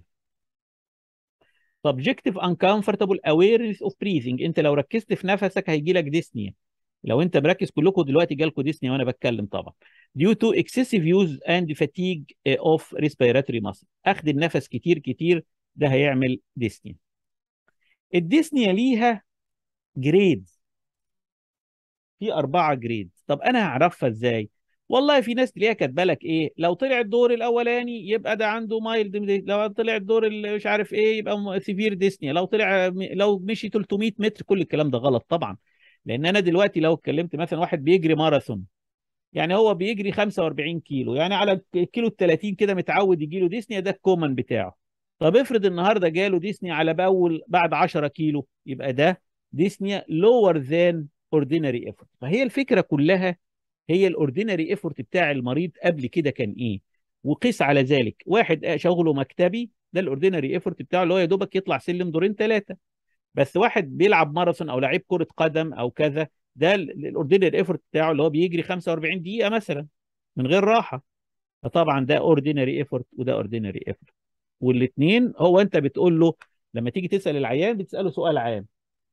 Speaker 1: subjective uncomfortable awareness of breathing، انت لو ركزت في نفسك هيجي لك ديسنيا. لو انت مركز كلكم دلوقتي جالكم ديسنيا وانا بتكلم طبعا. due to excessive use and fatigue of respiratory muscle، اخذ النفس كتير كتير ده هيعمل ديسنيا. الديسنيا ليها جريد، في 4 جريد. طب انا هعرفها ازاي؟ والله في ناس تلاقيها كاتبه لك ايه، لو طلع الدور الاولاني يبقى ده عنده مايلد، لو طلع الدور اللي مش عارف ايه يبقى سيفير ديسنيا، لو طلع لو مشي 300 متر. كل الكلام ده غلط طبعا. لان انا دلوقتي لو اتكلمت مثلا واحد بيجري ماراثون، يعني هو بيجري 45 كيلو، يعني على الكيلو ال 30 كده متعود يجي له ديسنيا، ده الكومن بتاعه. طب افرض النهارده جاله ديسنيا على باول بعد 10 كيلو، يبقى ده ديسنيا لور ذان اوردينري ايفورت. فهي الفكره كلها هي الاوردينري ايفورت بتاع المريض قبل كده كان ايه. وقيس على ذلك واحد شغله مكتبي، ده الاوردينري ايفورت بتاعه اللي هو يا دوبك يطلع سلم دورين ثلاثه. بس واحد بيلعب ماراثون او لعيب كرة قدم او كذا، ده الاوردينري ايفورت بتاعه اللي هو بيجري 45 دقيقة مثلا من غير راحة. فطبعا ده اوردينري ايفورت وده اوردينري ايفورت. والاثنين هو انت بتقول له لما تيجي تسأل العيان بتسأله سؤال عام.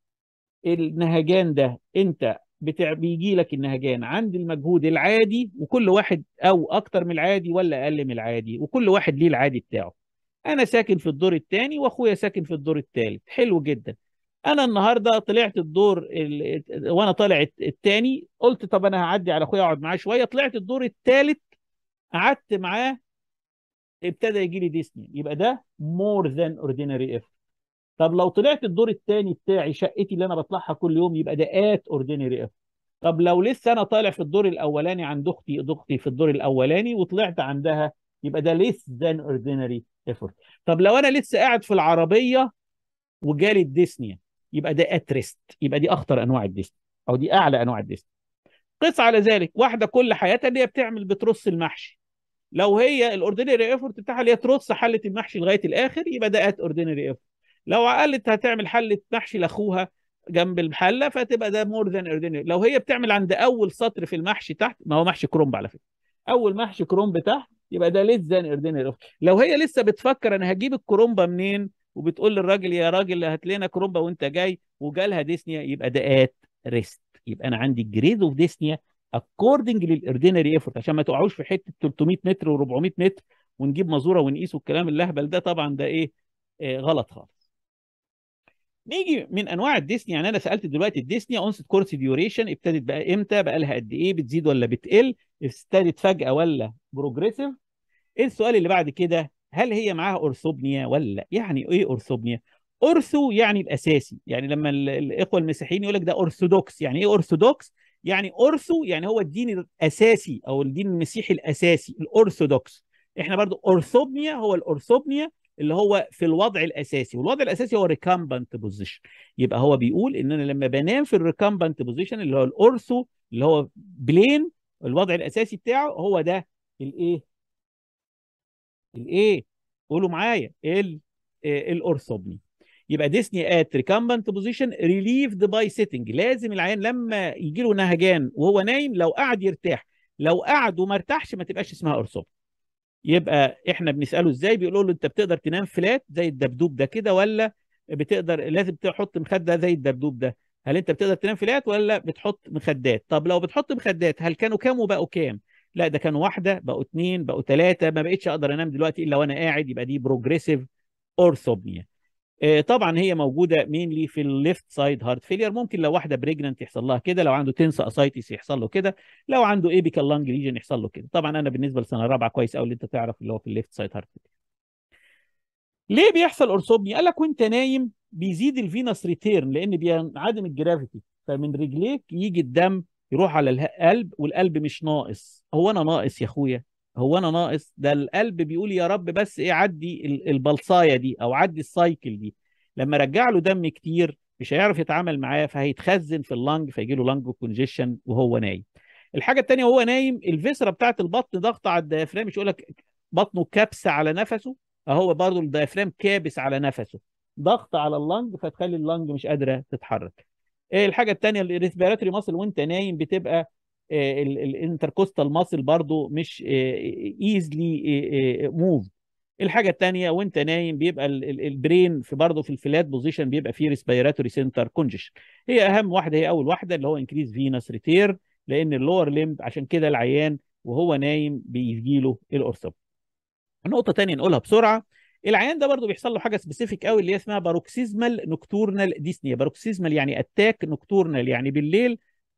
Speaker 1: النهجان ده انت بيجي لك النهجان عند المجهود العادي، وكل واحد او اكتر من العادي ولا اقل من العادي، وكل واحد ليه العادي بتاعه. انا ساكن في الدور الثاني واخويا ساكن في الدور الثالث، حلو جدا. انا النهارده طلعت الدور وانا طالع الثاني قلت طب انا هعدي على اخويا اقعد معاه شويه، طلعت الدور الثالث قعدت معاه، ابتدى يجي لي ديسني، يبقى ده مور ذان اوردينري اف. طب لو طلعت الدور الثاني بتاعي شقتي اللي انا بطلعها كل يوم، يبقى ده ات اوردينري اف. طب لو لسه انا طالع في الدور الاولاني عند اختي في الدور الاولاني وطلعت عندها، يبقى ده ليس ذان اوردينري ايفورت. طب لو انا لسه قاعد في العربيه وجالي الديسنيا، يبقى ده اتريست، يبقى دي اخطر انواع الديسنيا او دي اعلى انواع الديسنيا. قس على ذلك واحده كل حياتها اللي هي بترص المحشي، لو هي الاوردينري ايفورت بتاعها اللي هي ترص حله المحشي لغايه الاخر، يبقى ده ات اوردينري ايفورت. لو قالت هتعمل حله محشي لاخوها جنب الحله، فتبقى ده مور ذان اوردينري. لو هي بتعمل عند اول سطر في المحشي تحت، ما هو محشي كرومب على فكره، اول محشي كرومب تحت، يبقى ده ليس ذان اوردينري ايفورت. لو هي لسه بتفكر انا هجيب الكرومبه منين، وبتقول للراجل يا راجل هات لنا كرومبه وانت جاي، وجالها ديسنيا، يبقى ده ات ريست. يبقى انا عندي الجريد اوف ديسنيا اكوردنج للاوردينري ايفورت، عشان ما تقعوش في حته 300 متر و400 متر ونجيب مزوره ونقيس والكلام اللهبل ده، طبعا ده ايه، غلط خالص. نيجي من انواع الديسني، يعني انا سالت دلوقتي الديسني اونست كورس ديوريشن ابتدت بقى امتى، بقى لها قد ايه، بتزيد ولا بتقل، ابتدت فجاه ولا بروجريسيف. ايه السؤال اللي بعد كده، هل هي معاها اورثوبنيا ولا لا؟ يعني ايه اورثوبنيا؟ اورثو يعني الاساسي، يعني لما الاخوه المسيحيين يقول لك ده ارثوذكس، يعني ايه ارثوذكس؟ يعني اورثو يعني هو الدين الاساسي او الدين المسيحي الاساسي الارثوذكس. احنا برضو اورثوبنيا هو الارثوبنيا اللي هو في الوضع الاساسي، والوضع الاساسي هو ريكامبنت بوزيشن. يبقى هو بيقول ان انا لما بنام في الريكامبنت بوزيشن اللي هو الاورثو اللي هو بلين، الوضع الاساسي بتاعه هو ده الايه، الايه، قولوا معايا الاورثوبني. يبقى ديسني ات ريكامبنت بوزيشن ريليفد باي سيتنج، لازم العيان لما يجي له نهجان وهو نايم لو قعد يرتاح، لو قعد وما ارتاحش ما تبقاش اسمها اورثوبني. يبقى احنا بنساله ازاي، بيقولوا له انت بتقدر تنام فلات زي الدبدوب ده كده، ولا بتقدر لازم تحط مخده زي الدبدوب ده؟ هل انت بتقدر تنام فلات ولا بتحط مخدات؟ طب لو بتحط مخدات هل كانوا كام وبقوا كام؟ لا ده كانوا واحده بقوا اتنين بقوا ثلاثه، ما بقتش اقدر انام دلوقتي الا وانا قاعد، يبقى دي بروجريسيف اورثوبنيا. طبعا هي موجوده مينلي في الليفت سايد هارت فيلير، ممكن لو واحده بريجننت يحصل لها كده، لو عنده تنسا اسايتس يحصل له كده، لو عنده ايبيكال لانج ليجن يحصل له كده. طبعا انا بالنسبه لسنه رابعه كويس قوي اللي انت تعرف اللي هو في الليفت سايد هارت فيلير. ليه بيحصل اورثوبنيا؟ قال لك وانت نايم بيزيد الفينس ريتيرن لان بينعدم الجرافيتي، فمن رجليك يجي الدم يروح على القلب، والقلب مش ناقص. هو انا ناقص يا اخويا؟ هو انا ناقص؟ ده القلب بيقول يا رب بس ايه عدي البلصايه دي او عدي السايكل دي. لما رجع له دم كتير مش هيعرف يتعامل معاه، فهيتخزن في اللنج فيجي له لنج كونجيشن وهو نايم. الحاجه الثانيه وهو نايم الفيسرا بتاعت البطن ضغط على الديافرام، مش يقول لك بطنه كبسه على نفسه، اهو برضه الديافرام كابس على نفسه، ضغط على اللنج فتخلي اللنج مش قادره تتحرك. الحاجه الثانيه الريسبيراتوري ماسل وانت نايم بتبقى الانتركوستال ماسل برضه مش ايزلي موف. الحاجه الثانيه وانت نايم بيبقى البرين في برضه في الفلات بوزيشن بيبقى فيه ريسبيراتوري سنتر كونجيشن. هي اهم واحده هي اول واحده اللي هو انكريز فينس ريتير، لان اللور ليمب عشان كده العيان وهو نايم بيجي له الارثب. نقطة تانية نقولها بسرعة، العيان ده برضو بيحصل له حاجة سبيسيفيك قوي اللي هي اسمها باروكسيزمال نوكتورنال ديسنيا. باروكسيزمال يعني اتاك، نوكتورنال يعني بالليل،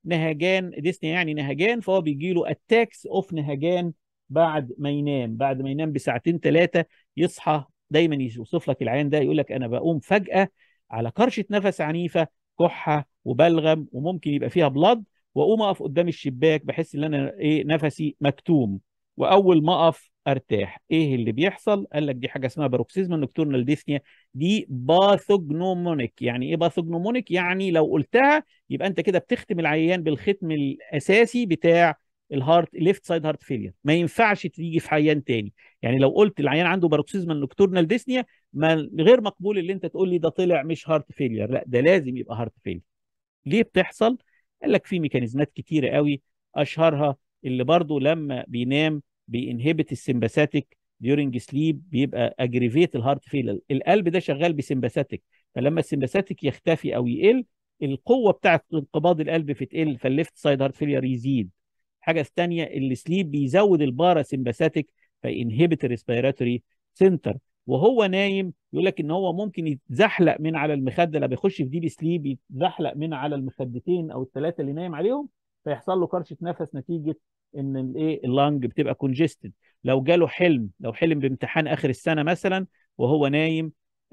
Speaker 1: نهجان، ديسنيا يعني نهجان، فهو بيجي له اتاكس اوف نهجان بعد ما ينام، بعد ما ينام بساعتين ثلاثه يصحى. دايما يوصف لك العيان ده يقول لك انا بقوم فجأة على كرشة نفس عنيفة، كحة وبلغم وممكن يبقى فيها بلد، واقوم اقف قدام الشباك بحس ان انا ايه نفسي مكتوم، واول ما اقف ارتاح. ايه اللي بيحصل؟ قال لك دي حاجه اسمها باروكسيزمال نوكتورنال ديسنيا، دي باثوجنومونيك. يعني ايه باثوجنومونيك؟ يعني لو قلتها يبقى انت كده بتختم العيان بالختم الاساسي بتاع الهارت، ليفت سايد هارت فيلير، ما ينفعش تيجي في عيان تاني. يعني لو قلت العيان عنده باروكسيزمال نوكتورنال ديسنيا، ما غير مقبول اللي انت تقول لي ده طلع مش هارت فيلير، لا ده لازم يبقى هارت فيلير. ليه بتحصل؟ قال لك في ميكانيزمات كتيره قوي، اشهرها اللي برضو لما بينام بينهبت السمباثيك ديورنج سليب، بيبقى اجريفيت الهارت فيلر. القلب ده شغال بسمباثيك، فلما السمباثيك يختفي او يقل، القوه بتاعت انقباض القلب في تقل، فالليفت سايد هارت فيلر يزيد. الحاجه الثانيه السليب بيزود البارا سمباثيك، فينهبت الريسبيراتوري سنتر. وهو نايم يقول لك ان هو ممكن يتزحلق من على المخده، لما بيخش في ديب سليب يتزحلق من على المخدتين او الثلاثه اللي نايم عليهم، فيحصل له كرشه نفس نتيجه ان الايه اللنج بتبقى كونجستد. لو جاله حلم، لو حلم بامتحان اخر السنه مثلا وهو نايم،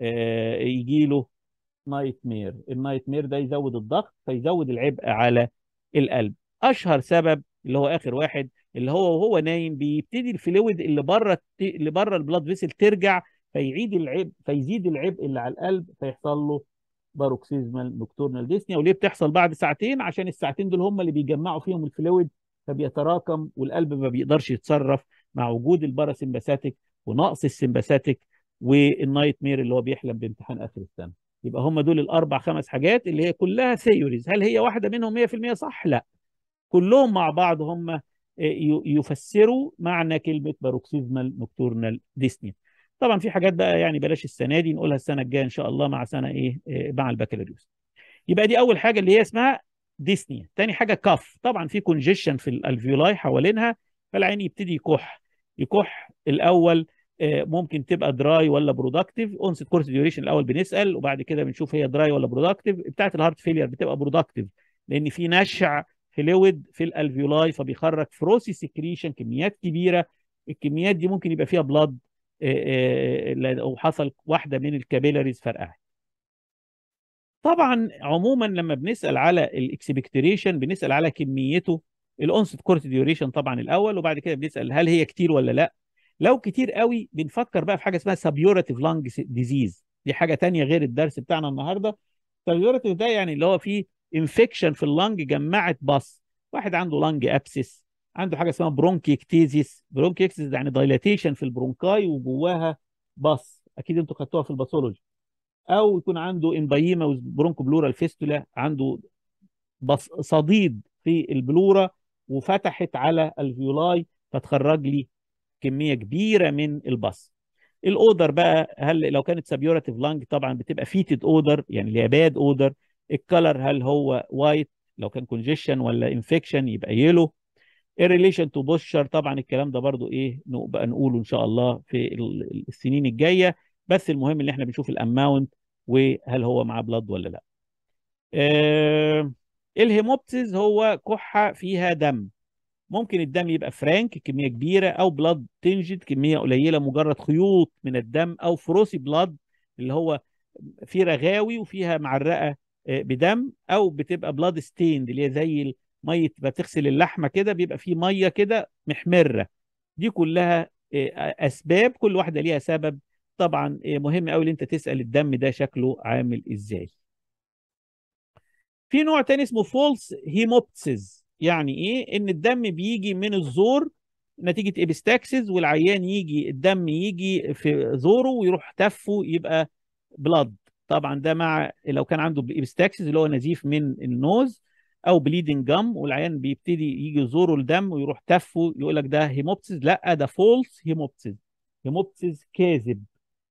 Speaker 1: يجي له نايت مير. النايت مير ده يزود الضغط، فيزود العبء على القلب. اشهر سبب اللي هو اخر واحد، اللي هو وهو نايم بيبتدي الفلويد اللي بره البلاد فيسل ترجع، فيعيد العبء، فيزيد العبء اللي على القلب، فيحصل له باروكسيزمال نوكتورنال ديسنيا. وليه بتحصل بعد ساعتين؟ عشان الساعتين دول هم اللي بيجمعوا فيهم الفلويد، فبيتراكم والقلب ما بيقدرش يتصرف مع وجود الباراسمباثيك ونقص السمباثيك والنايت مير اللي هو بيحلم بامتحان اخر السنه. يبقى هم دول الاربع خمس حاجات اللي هي كلها ثيوريز. هل هي واحده منهم 100% صح؟ لا، كلهم مع بعض هم يفسروا معنى كلمه باروكسيزمال نوكتورنال ديسنيا. طبعا في حاجات بقى يعني بلاش السنه دي، نقولها السنه الجايه ان شاء الله مع سنه ايه مع البكالوريوس. يبقى دي اول حاجه اللي هي اسمها ديسنيا. تاني حاجه كف، طبعا في كونجيشن في الالفيولاي حوالينها، فالعين يبتدي يكح. يكح الاول ممكن تبقى دراي ولا برودكتيف. اونست كورس ديوريشن الاول بنسال، وبعد كده بنشوف هي دراي ولا برودكتيف. بتاعه الهارت فيلير بتبقى برودكتيف، لان في نشع فلويد في الالفيولاي، فبيخرج فروسي سكريشن كميات كبيره. الكميات دي ممكن يبقى فيها بلاد، لو حصل واحده من الكابيلاريز فرقعت. طبعا عموما لما بنسال على الاكسبكتريشن بنسال على كميته، الاونست كورت ديوريشن طبعا الاول، وبعد كده بنسال هل هي كتير ولا لا. لو كتير قوي بنفكر بقى في حاجه اسمها سبيوراتيف لانج ديزيز، دي حاجه تانية غير الدرس بتاعنا النهارده. سبيوراتيف ده يعني اللي هو فيه انفكشن في اللانج، جمعت بص، واحد عنده لانج ابسس، عنده حاجه اسمها برونكيكتيزيس. برونكيكتيزيس يعني دايلاتيشن في البرونكاي وجواها بص، اكيد انتوا خدتوها في الباثولوجي. او يكون عنده امبايما برونكو بلورال فيستولا، عنده صديد في البلورا وفتحت على الفيولاي فتخرج لي كميه كبيره من البص. الاودر بقى، هل لو كانت سبيوراتيف لانج طبعا بتبقى فيتد اودر، يعني اللي هي باد اودر. الكلر هل هو وايت لو كان كونجيشن، ولا انفكشن يبقى يلو. الريليشن تو بوشر طبعا الكلام ده برضو ايه نبقى نقوله ان شاء الله في السنين الجايه، بس المهم ان احنا بنشوف الاماونت وهل هو معاه بلاد ولا لا. آه الهيموبتيز هو كحه فيها دم، ممكن الدم يبقى فرانك كميه كبيره، او بلاد تنجد كميه قليله مجرد خيوط من الدم، او فروسي بلاد اللي هو في رغاوي وفيها معرقه بدم، او بتبقى بلاد ستيند اللي هي زي ميه بتغسل اللحمه كده بيبقى فيه ميه كده محمره. دي كلها اسباب، كل واحده ليها سبب. طبعا مهم قوي ان انت تسال الدم ده شكله عامل ازاي. في نوع تاني اسمه فولس هيموبسيس. يعني ايه؟ ان الدم بيجي من الزور نتيجه ابستاكسس، والعيان يجي الدم يجي في زوره ويروح تفه يبقى بلاد. طبعا ده مع لو كان عنده ابستاكسس اللي هو نزيف من النوز، او بليدنج جم، والعيان بيبتدي يجي زوره الدم ويروح تفه، يقول لك ده هيموبسيس. لا، ده فولس هيموبسيس، هيموبسيس كاذب.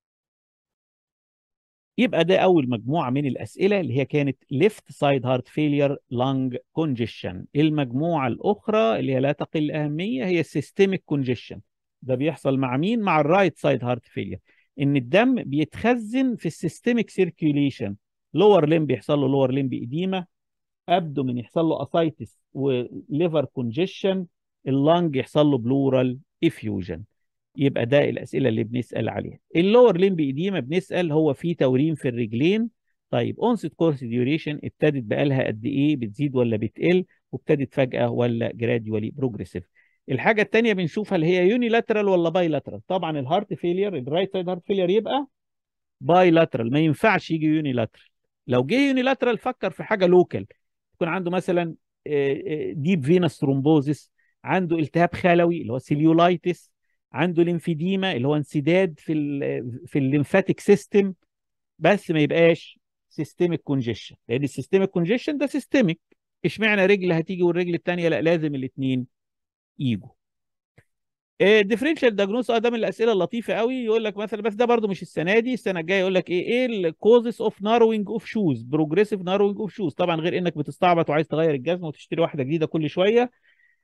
Speaker 1: يبقى ده أول مجموعة من الأسئلة اللي هي كانت left side heart failure lung congestion. المجموعة الأخرى اللي هي لا تقل أهمية هي systemic congestion. ده بيحصل مع مين؟ مع الرايت سايد هارت فيلير، إن الدم بيتخزن في السيستميك سيركيوليشن. لور ليمب بيحصل له لور ليمب إديمة، ابدومين يحصل له اسايتس وليفر كونجيشن، اللنج يحصل له بلورال افيوجن. يبقى ده الاسئله اللي بنسال عليها. اللور ليمب ايديما بنسال هو في توريم في الرجلين. طيب اونست كورس ديوريشن ابتدت بقالها قد ايه، بتزيد ولا بتقل، وابتدت فجاه ولا جراديولي بروجريسيف. الحاجه الثانيه بنشوفها اللي هي يونيلاترال ولا باي لاترال. طبعا الهارت فيلير، الرايت سايد هارت فيلير يبقى باي لاترال، ما ينفعش يجي يونيلاترال. لو جه يونيلاترال فكر في حاجه لوكال، يكون عنده مثلا ديب فينس ثرومبوزيس، عنده التهاب خلوي اللي هو سيليولايتس، عنده ليمفيديما اللي هو انسداد في الليمفاتيك سيستم، بس ما يبقاش سيستميك كونجيشن، لان السيستميك كونجيشن ده سيستميك. اشمعنى رجل هتيجي والرجل الثانيه لا، لازم الاثنين يجوا. الديفرنشال دايجنوز ده من الاسئله اللطيفه قوي. يقول لك مثلا، بس ده برضو مش السنه دي، السنه الجايه يقول لك ايه الكوزز اوف ناروينج اوف شوز، بروجريسيف ناروينج اوف شوز. طبعا غير انك بتستعبط وعايز تغير الجزمه وتشتري واحده جديده كل شويه.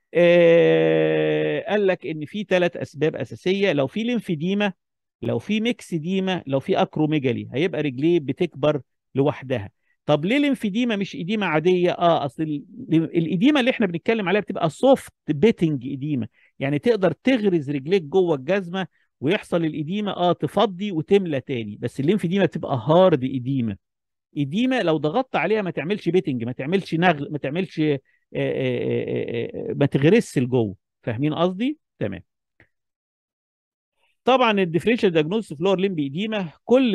Speaker 1: قال لك ان في 3 اسباب اساسيه. لو في ليمفيديما، لو في ميكسيديما، لو في اكروميجالي، هيبقى رجليه بتكبر لوحدها. طب ليه الانفيديما مش اديمه عاديه؟ اصل الاديمه اللي احنا بنتكلم عليها بتبقى سوفت بيتنج اديمه، يعني تقدر تغرز رجليك جوه الجزمه ويحصل الاديمه تفضي وتملى تاني. بس الليمفيديما بتبقى هارد اديمه، اديمه لو ضغطت عليها ما تعملش بيتنج، ما تعملش نغ، ما تعملش ما تغرسش لجوه. فاهمين قصدي؟ تمام. طبعا الديفرنشال دايجنوستس في لور ليمب ايديما كل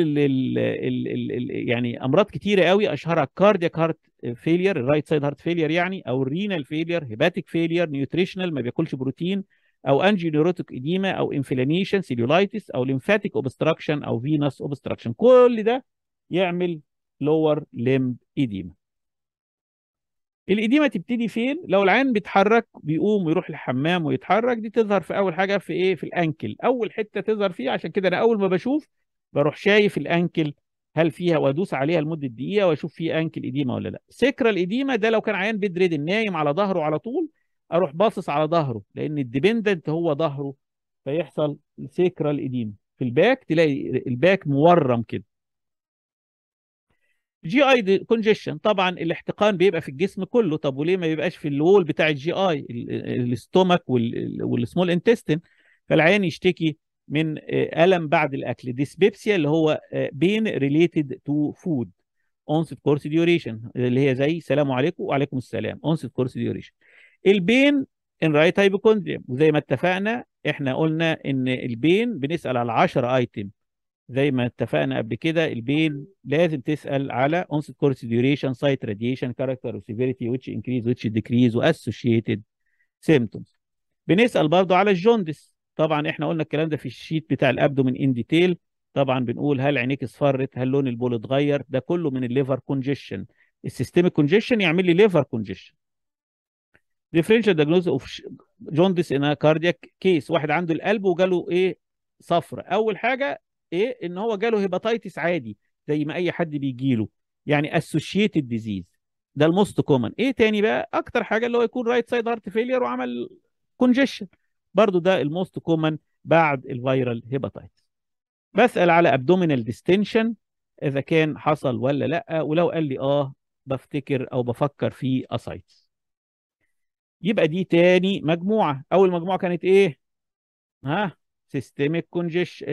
Speaker 1: يعني امراض كتيره قوي، اشهرها كاردياك هارت فيلير، الرايت سايد هارت فيلير يعني، او الرينال فيلير، هيباتيك فيلير، نيوتريشنال ما بياكلش بروتين، او انجي نيوروتيك ايديما، او انفلاميشن سيلولايتس، او ليمفاتيك اوبستراكشن، او فينس اوبستراكشن. كل ده يعمل لور ليمب ايديما. الإديمة تبتدي فين؟ لو العين بيتحرك، بيقوم ويروح الحمام ويتحرك، دي تظهر في أول حاجة في إيه؟ في الأنكل، أول حتة تظهر فيه. عشان كده أنا أول ما بشوف بروح شايف الأنكل هل فيها، وأدوس عليها لمدة دقيقة وأشوف فيه أنكل إديمة ولا لا. سكرة الإديمة ده لو كان عيان بيد ريدن نايم على ظهره على طول، أروح باصص على ظهره لأن الديبندنت هو ظهره، فيحصل سكرة الإديمة. في الباك تلاقي الباك مورم كده. جي اي كونجيشن، طبعا الاحتقان بيبقى في الجسم كله. طب وليه ما بيبقاش في الوول بتاع الجي اي، الاستومك والسمول انتستين؟ فالعيان يشتكي من الم بعد الاكل، ديسبيبسيا اللي هو بين ريليتد تو فود، اونست كورس ديوريشن اللي هي زي سلام عليكم وعليكم السلام، اونست كورس ديوريشن. البين ان رايت هايبوكوندريا، وزي ما اتفقنا احنا قلنا ان البين بنسال على 10 ايتم. زي ما اتفقنا قبل كده، البين لازم تسأل على onset course duration, site radiation, character of severity, which increase, which decrease, associated symptoms. بنسأل برضو على الجوندس. طبعا احنا قلنا الكلام ده في الشيت بتاع الابدومين ان ديتيل. طبعا بنقول هل عينيك اصفرت، هل لون البول اتغير، ده كله من الليفر كونجيشن. السيستميك كونجيشن يعمل لي ليفر كونجيشن. ديفرنشال دايجنوز اوف جوندس ان كاردياك كيس، واحد عنده القلب وجاله ايه؟ صفرة. اول حاجه ايه؟ ان هو جاله هيباتيتس عادي زي ما اي حد بيجي له، يعني اسوشيتد ديزيز، ده الموست كومن. ايه تاني بقى؟ اكتر حاجه اللي هو يكون رايت سايد هارت فيلير وعمل كونجيشن، برضو ده الموست كومن بعد الفيرال هيباتيتس. بسأل على ابدومينال ديستنشن اذا كان حصل ولا لا، ولو قال لي بفتكر او بفكر في اسايتس. يبقى دي تاني مجموعة. أول مجموعة كانت إيه؟ ها؟ سيستميك كونجيشن،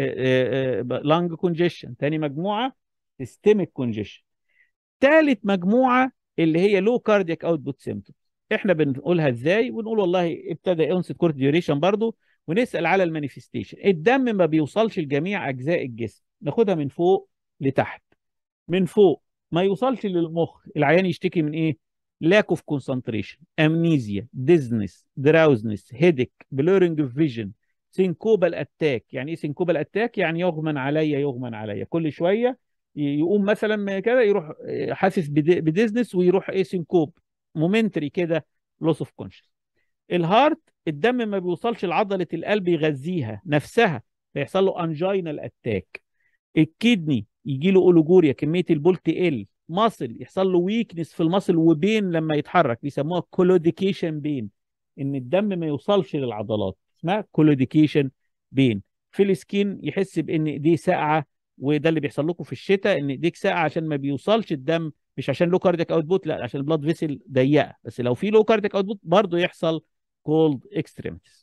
Speaker 1: لانج كونجيشن. تاني مجموعة سيستميك كونجيشن. تالت مجموعة اللي هي لو كاردياك اوتبوت سيمتوم. احنا بنقولها ازاي؟ ونقول والله ابتدى اونست كورت ديوريشن برضو، ونسأل على المانيفستيشن. الدم ما بيوصلش لجميع اجزاء الجسم، ناخدها من فوق لتحت. من فوق ما يوصلش للمخ، العيان يشتكي من ايه؟ lack of concentration, amnesia, dizziness, drowsiness, headache, blurring of vision, syncopal attack. يعني ايه syncopal attack؟ يعني يغمى عليا، يغمى عليا كل شويه، يقوم مثلا كده يروح حاسس بديزنس ويروح ايه؟ سينكوب مومنتري كده، loss of conscious. الهارت، الدم ما بيوصلش لعضله القلب يغذيها نفسها، فيحصل له انجينال اتاك. الكدني يجي له اولوجوريا، كميه البول تقل. ماسل يحصل له ويكنس في الماسل وبين لما يتحرك، بيسموها كولوديكيشن بين، ان الدم ما يوصلش للعضلات، اسمها كولوديكيشن بين. في السكين يحس بان ايديه ساقعه، وده اللي بيحصل لكم في الشتاء، ان ايديك ساقعه عشان ما بيوصلش الدم مش عشان لو كاردياك اوتبوت، لا، عشان البلاد فيسل ضيقه. بس لو في لو كاردياك اوتبوت برضه يحصل كولد اكستريمتيز.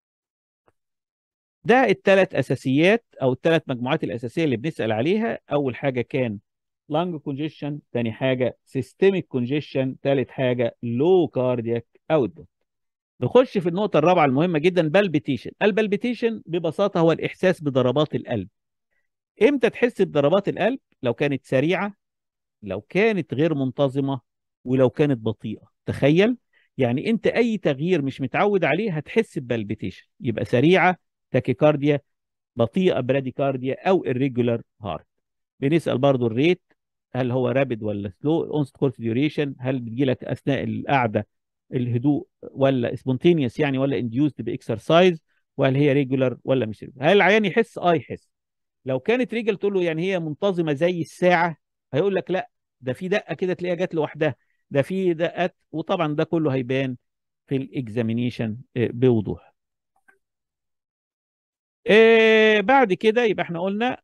Speaker 1: ده الثلاث اساسيات او الثلاث مجموعات الاساسيه اللي بنسال عليها. اول حاجه كان لانج كونجيشن، تاني حاجه سيستميك كونجيشن، تالت حاجه لو كاردياك اوتبوت. نخش في النقطه الرابعه المهمه جدا، بالبيتيشن. البالبيتيشن ببساطه هو الاحساس بضربات القلب. امتى تحس بضربات القلب؟ لو كانت سريعه، لو كانت غير منتظمه، ولو كانت بطيئه. تخيل، يعني انت اي تغيير مش متعود عليه هتحس ببالبيتيشن. يبقى سريعه تاكيكارديا، بطيئه براديكارديا، او irregular هارت. بنسال برضو الريت، هل هو رابid ولا سلو؟ الاونست كورس ديوريشن، هل بتجي لك اثناء القعده الهدوء ولا سبونتينيوس يعني، ولا انديوزد باكسرسايز؟ وهل هي ريجولار ولا مش ريجولار؟ هل العيان يحس؟ يحس. لو كانت ريجل تقول له يعني هي منتظمه زي الساعه، هيقول لك لا، ده في دقه كده تلاقيها جت لوحدها، ده في دقات. وطبعا ده كله هيبان في الاكزامينيشن بوضوح. بعد كده يبقى احنا قلنا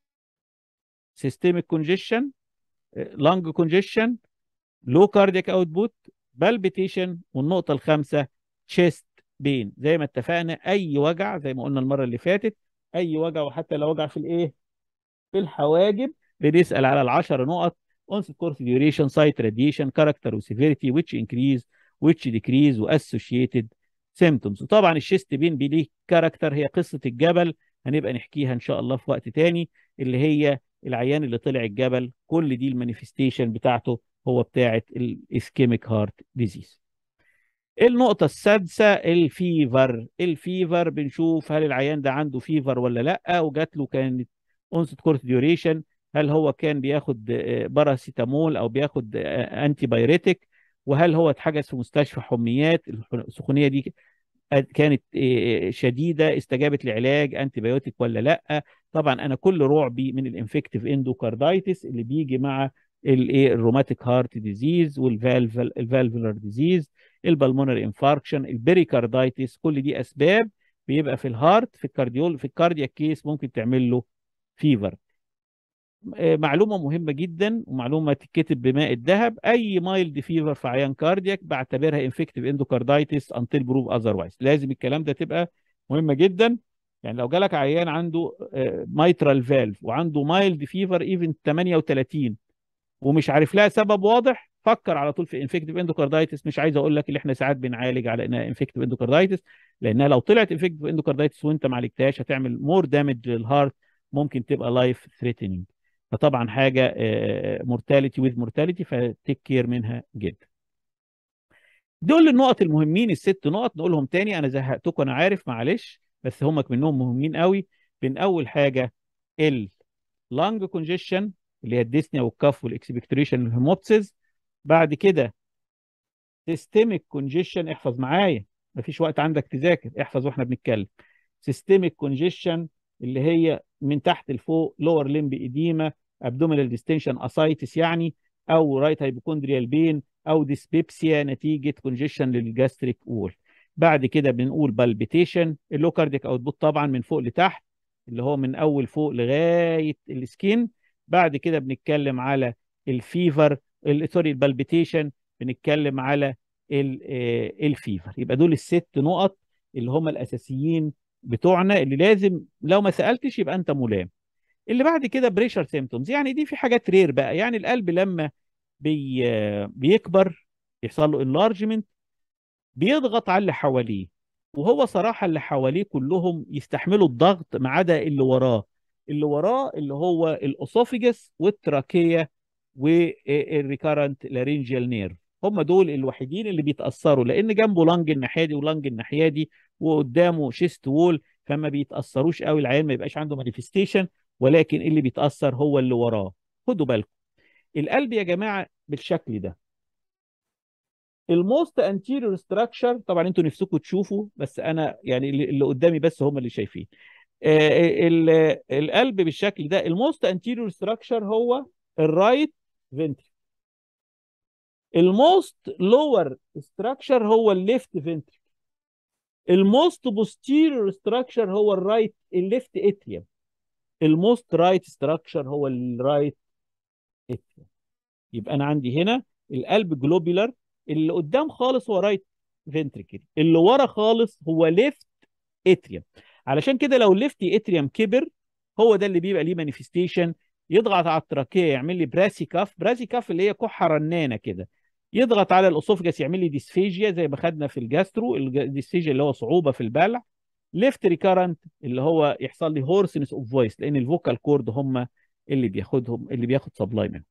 Speaker 1: سيستميك كونجيشن، لانج كونجيشن، لو كاردياك اوتبوت، بالبيتيشن، والنقطه الخامسه تشيست بين. زي ما اتفقنا، اي وجع زي ما قلنا المره اللي فاتت، اي وجع وحتى لو وجع في الايه، في الحواجب، بنسال على العشر نقط: onset course duration, site radiation, character وseverity, which increase, which decrease، واssociated symptoms. وطبعا الشيست بين بليه كاركتر، هي قصه الجبل، هنبقى نحكيها ان شاء الله في وقت تاني، اللي هي العيان اللي طلع الجبل. كل دي المانيفستيشن بتاعته هو بتاعه الاسكيميك هارت ديزيز. النقطة السادسة الفيفر. الفيفر بنشوف هل العيان ده عنده فيفر ولا لأ، وجات له كانت اونست كورس ديوريشن، هل هو كان بياخد باراسيتامول او بياخد انتي بايريتك، وهل هو اتحجز في مستشفى حميات، السخونية دي كانت شديده، استجابت لعلاج انتي بايوتيك ولا لا. طبعا انا كل رعبي من الانفكتيف اندوكاردايتس اللي بيجي مع الايه، الروماتيك هارت ديزيز، والفالفولار ديزيز، البلمونري انفاركشن، البريكاردايتس. كل دي اسباب بيبقى في الهارت، في الكارديول، في الكاردياك كيس ممكن تعمل له فيفر. معلومة مهمة جدا ومعلومة تتكتب بماء الذهب: أي مايلد فيفر في عيان كاردياك بعتبرها انفكتيف اندوكاردايتس انتل بروف اذروايز. لازم الكلام ده تبقى مهمة جدا. يعني لو جالك عيان عنده مايترال فالف وعنده مايلد فيفر ايفن 38 ومش عارف لها سبب واضح، فكر على طول في انفكتيف اندوكاردايتس. مش عايز اقول لك اللي احنا ساعات بنعالج على انها انفكتيف اندوكاردايتس، لانها لو طلعت انفكتيف اندوكاردايتس وانت ما عالجتهاش هتعمل مور دامج للهارت، ممكن تبقى لايف ثريتنينج. فطبعا حاجه مورتاليتي ويز مورتاليتي، فتيك كير منها جدا. دول النقط المهمين، الست نقط نقولهم تاني. انا زهقتكم انا عارف، معلش، بس هم منهم مهمين قوي. بين اول حاجه اللانج كونجيشن اللي هي الديسنيا والكاف والاكسبكتوريشن والهيموبسيس. بعد كده سيستميك كونجيشن، احفظ معايا، مفيش وقت عندك تذاكر، احفظ واحنا بنتكلم. سيستميك كونجيشن اللي هي من تحت لفوق، لور ليمب ايديما، ابدومينال ديستنشن اسايتس يعني، او رايت هايبوكوندريال بين، او ديسبيبسيا نتيجه كونجيشن للجاستريك وول. بعد كده بنقول بالبيتيشن، اللو كاردياك اوتبوت طبعا من فوق لتحت، اللي هو من اول فوق لغايه السكين. بعد كده بنتكلم على الفيفر، سوري البالبيتيشن، بنتكلم على الفيفر. يبقى دول الست نقط اللي هم الاساسيين بتوعنا، اللي لازم لو ما سالتش يبقى انت ملام. اللي بعد كده بريشر سيمتومز، يعني دي في حاجات رير بقى. يعني القلب لما بيكبر، يحصل له انلارجمنت، بيضغط على اللي حواليه. وهو صراحة اللي حواليه كلهم يستحملوا الضغط ما عدا اللي وراه. اللي وراه اللي هو الأسوفيجس والتراكية والريكارنت لارينجيال نيرف. هم دول الوحيدين اللي بيتأثروا، لأن جنبه لنج الناحية دي ولنج الناحية دي، وقدامه شيست وول، فما بيتأثروش قوي. العيان ما يبقاش عنده مانيفستيشن، ولكن اللي بيتأثر هو اللي وراه. خدوا بالكم، القلب يا جماعة بالشكل ده. الموست انتيريور ستراكشر، طبعا انتوا نفسكم تشوفوا بس انا يعني اللي قدامي بس هم اللي شايفين. القلب بالشكل ده، الموست انتيريور ستراكشر هو الرايت فنتري. الموست لور ستراكشر هو الليفت فنتري. الموست بوستيريور ستراكشر هو الرايت الليفت اتريوم. الموست رايت ستراكشر هو الرايت اتريوم. يبقى انا عندي هنا القلب جلوبيلر، اللي قدام خالص هو رايت فنتريكل، اللي ورا خالص هو ليفت اتريوم. علشان كده لو الليفت اتريوم كبر، هو ده اللي بيبقى ليه مانيفستيشن، يضغط على التراكيه يعمل لي براسي كاف، براسي كاف اللي هي كحه رنانه كده، يضغط على الاسوفجاس يعمل لي ديسفيجيا زي ما خدنا في الجاسترو، الديسفيجيا اللي هو صعوبه في البلع. ليفت ريكارنت اللي هو يحصل لي هورسنس اوف فويس، لان الفوكال كورد هم اللي بياخدهم، اللي بياخد سبلاي منهم.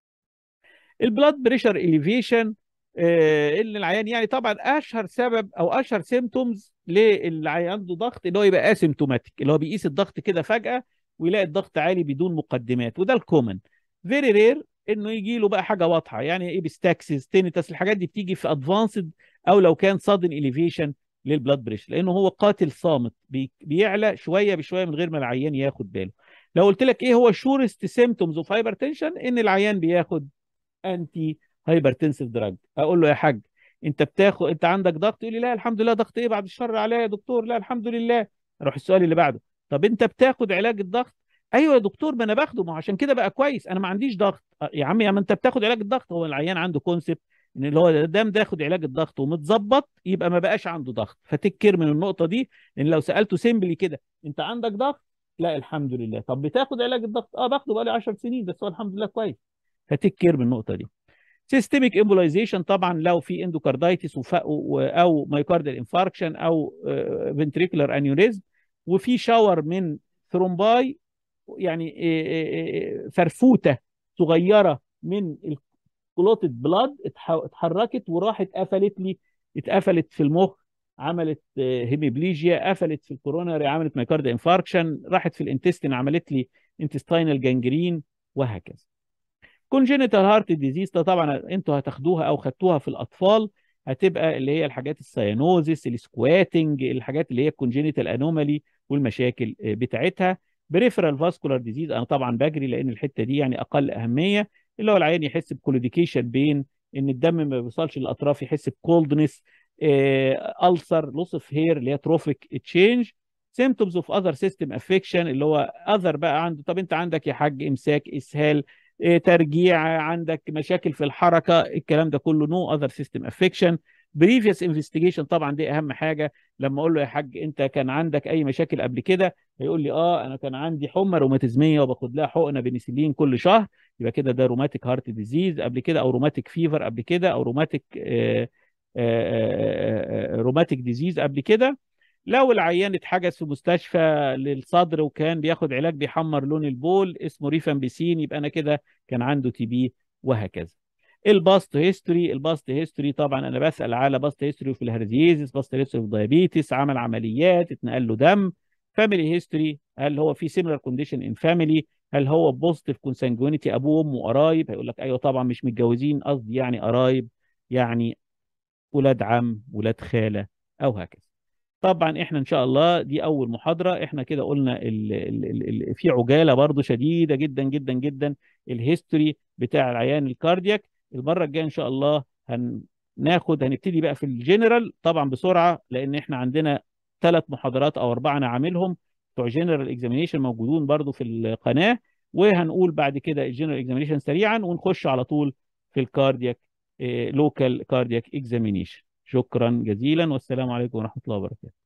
Speaker 1: البلاد بريشر اليفيشن، اللي العيان يعني طبعا اشهر سبب او اشهر سيمتومز للي عنده ضغط اللي هو يبقى اسيمتوماتيك، اللي هو بيقيس الضغط كده فجأة ويلاقي الضغط عالي بدون مقدمات، وده الكومن. فيري رير انه يجي له بقى حاجه واضحه، يعني ايه بيستاكسس تينيتاس، الحاجات دي بتيجي في ادفانسد او لو كان صادن اليفيشن للبلاد بريشر، لانه هو قاتل صامت بيعلى شويه بشويه من غير ما العيان ياخد باله. لو قلت لك ايه هو شورست سيمتومز اوف هايبرتنشن، ان العيان بياخد انتي هايبرتنسيف دراج، اقول له يا حاج انت بتاخد، انت عندك ضغط، يقول لي لا الحمد لله. ضغط ايه بعد الشر عليا يا دكتور؟ لا الحمد لله. اروح السؤال اللي بعده، طب انت بتاخد علاج الضغط؟ ايوه يا دكتور ما انا باخده، ما هو عشان كده بقى كويس، انا ما عنديش ضغط. يا عم يا ما انت بتاخد علاج الضغط. هو العيان عنده كونسبت ان اللي هو دام بياخد علاج الضغط ومتظبط يبقى ما بقاش عنده ضغط، فتكر من النقطه دي. ان لو سالته سيمبلي كده انت عندك ضغط؟ لا الحمد لله. طب بتاخد علاج الضغط؟ اه باخده بقى لي 10 سنين بس هو الحمد لله كويس. فتكر من النقطه دي. سيستميك امبولايزيشن طبعا لو في اندوكاردايتس او مايوكاردال انفاركشن او فنتريكولار انيوريزم، وفي شاور من ثرومباي، يعني فرفوته صغيره من الكلوتد بلاد اتحركت وراحت قفلت لي، اتقفلت في المخ عملت هيميبليجيا، قفلت في الكوروناري عملت مايوكاردال انفاركشن، راحت في الانتستين عملت لي انتستينال جانجرين، وهكذا. كونجينيتال هارت ديزيز طبعا انتوا هتاخدوها او خدتوها في الاطفال، هتبقى اللي هي الحاجات السيانوزيس، السكواتنج، الحاجات اللي هي الكونجينيتال انومالي والمشاكل بتاعتها. بريفرال فاسكولار ديزيز انا طبعا بجري لان الحته دي يعني اقل اهميه، اللي هو العيان يحس بكولوديكيشن بين ان الدم ما بيوصلش للاطراف، يحس بكولدنس، ألسر، لوس اوف هير اللي هي تروفيك تشينج. سيمتومز اوف اذر سيستم افكشن اللي هو اذر بقى عنده، طب انت عندك يا حاج امساك، اسهال، ترجيع، عندك مشاكل في الحركه، الكلام ده كله نو اذر سيستم افكشن. بريفيوس انفستيجيشن طبعا دي اهم حاجه، لما اقول له يا حاج انت كان عندك اي مشاكل قبل كده، هيقول لي اه انا كان عندي حمى روماتيزميه وباخد لها حقنه بنسلين كل شهر، يبقى كده ده روماتيك هارت ديزيز قبل كده، او روماتيك فيفر قبل كده، او روماتيك روماتيك ديزيز قبل كده. لو العيان اتحجز في مستشفى للصدر وكان بياخد علاج بيحمر لون البول اسمه ريفامبيسين، يبقى انا كده كان عنده تي بي، وهكذا. الباست هيستوري، الباست هيستوري طبعا انا بسال على باست هيستوري في الهرزيزس، باست هيستوري في دايابيتس، عمل عمليات، اتنقل له دم. فاميلي هيستوري، هل هو في سيميلار كونديشن ان فاميلي، هل هو بوزيتيف كونسانجوينيتي، ابوه وامه قرايب، هيقول لك ايوه طبعا مش متجوزين، قصدي يعني قرايب، يعني ولاد عم، ولاد خاله، او هكذا. طبعا احنا ان شاء الله دي اول محاضره، احنا كده قلنا في عجاله برضو شديده جدا جدا جدا الهيستوري بتاع العيان الكاردياك. المره الجايه ان شاء الله هنبتدي بقى في الجنرال طبعا بسرعه، لان احنا عندنا 3 محاضرات او 4 انا عاملهم بتوع جنرال اكزامينيشن موجودون برضو في القناه، وهنقول بعد كده الجنرال اكزامينيشن سريعا ونخش على طول في الكاردياك، لوكال كاردياك اكزامينيشن. شكرا جزيلا والسلام عليكم ورحمه الله وبركاته.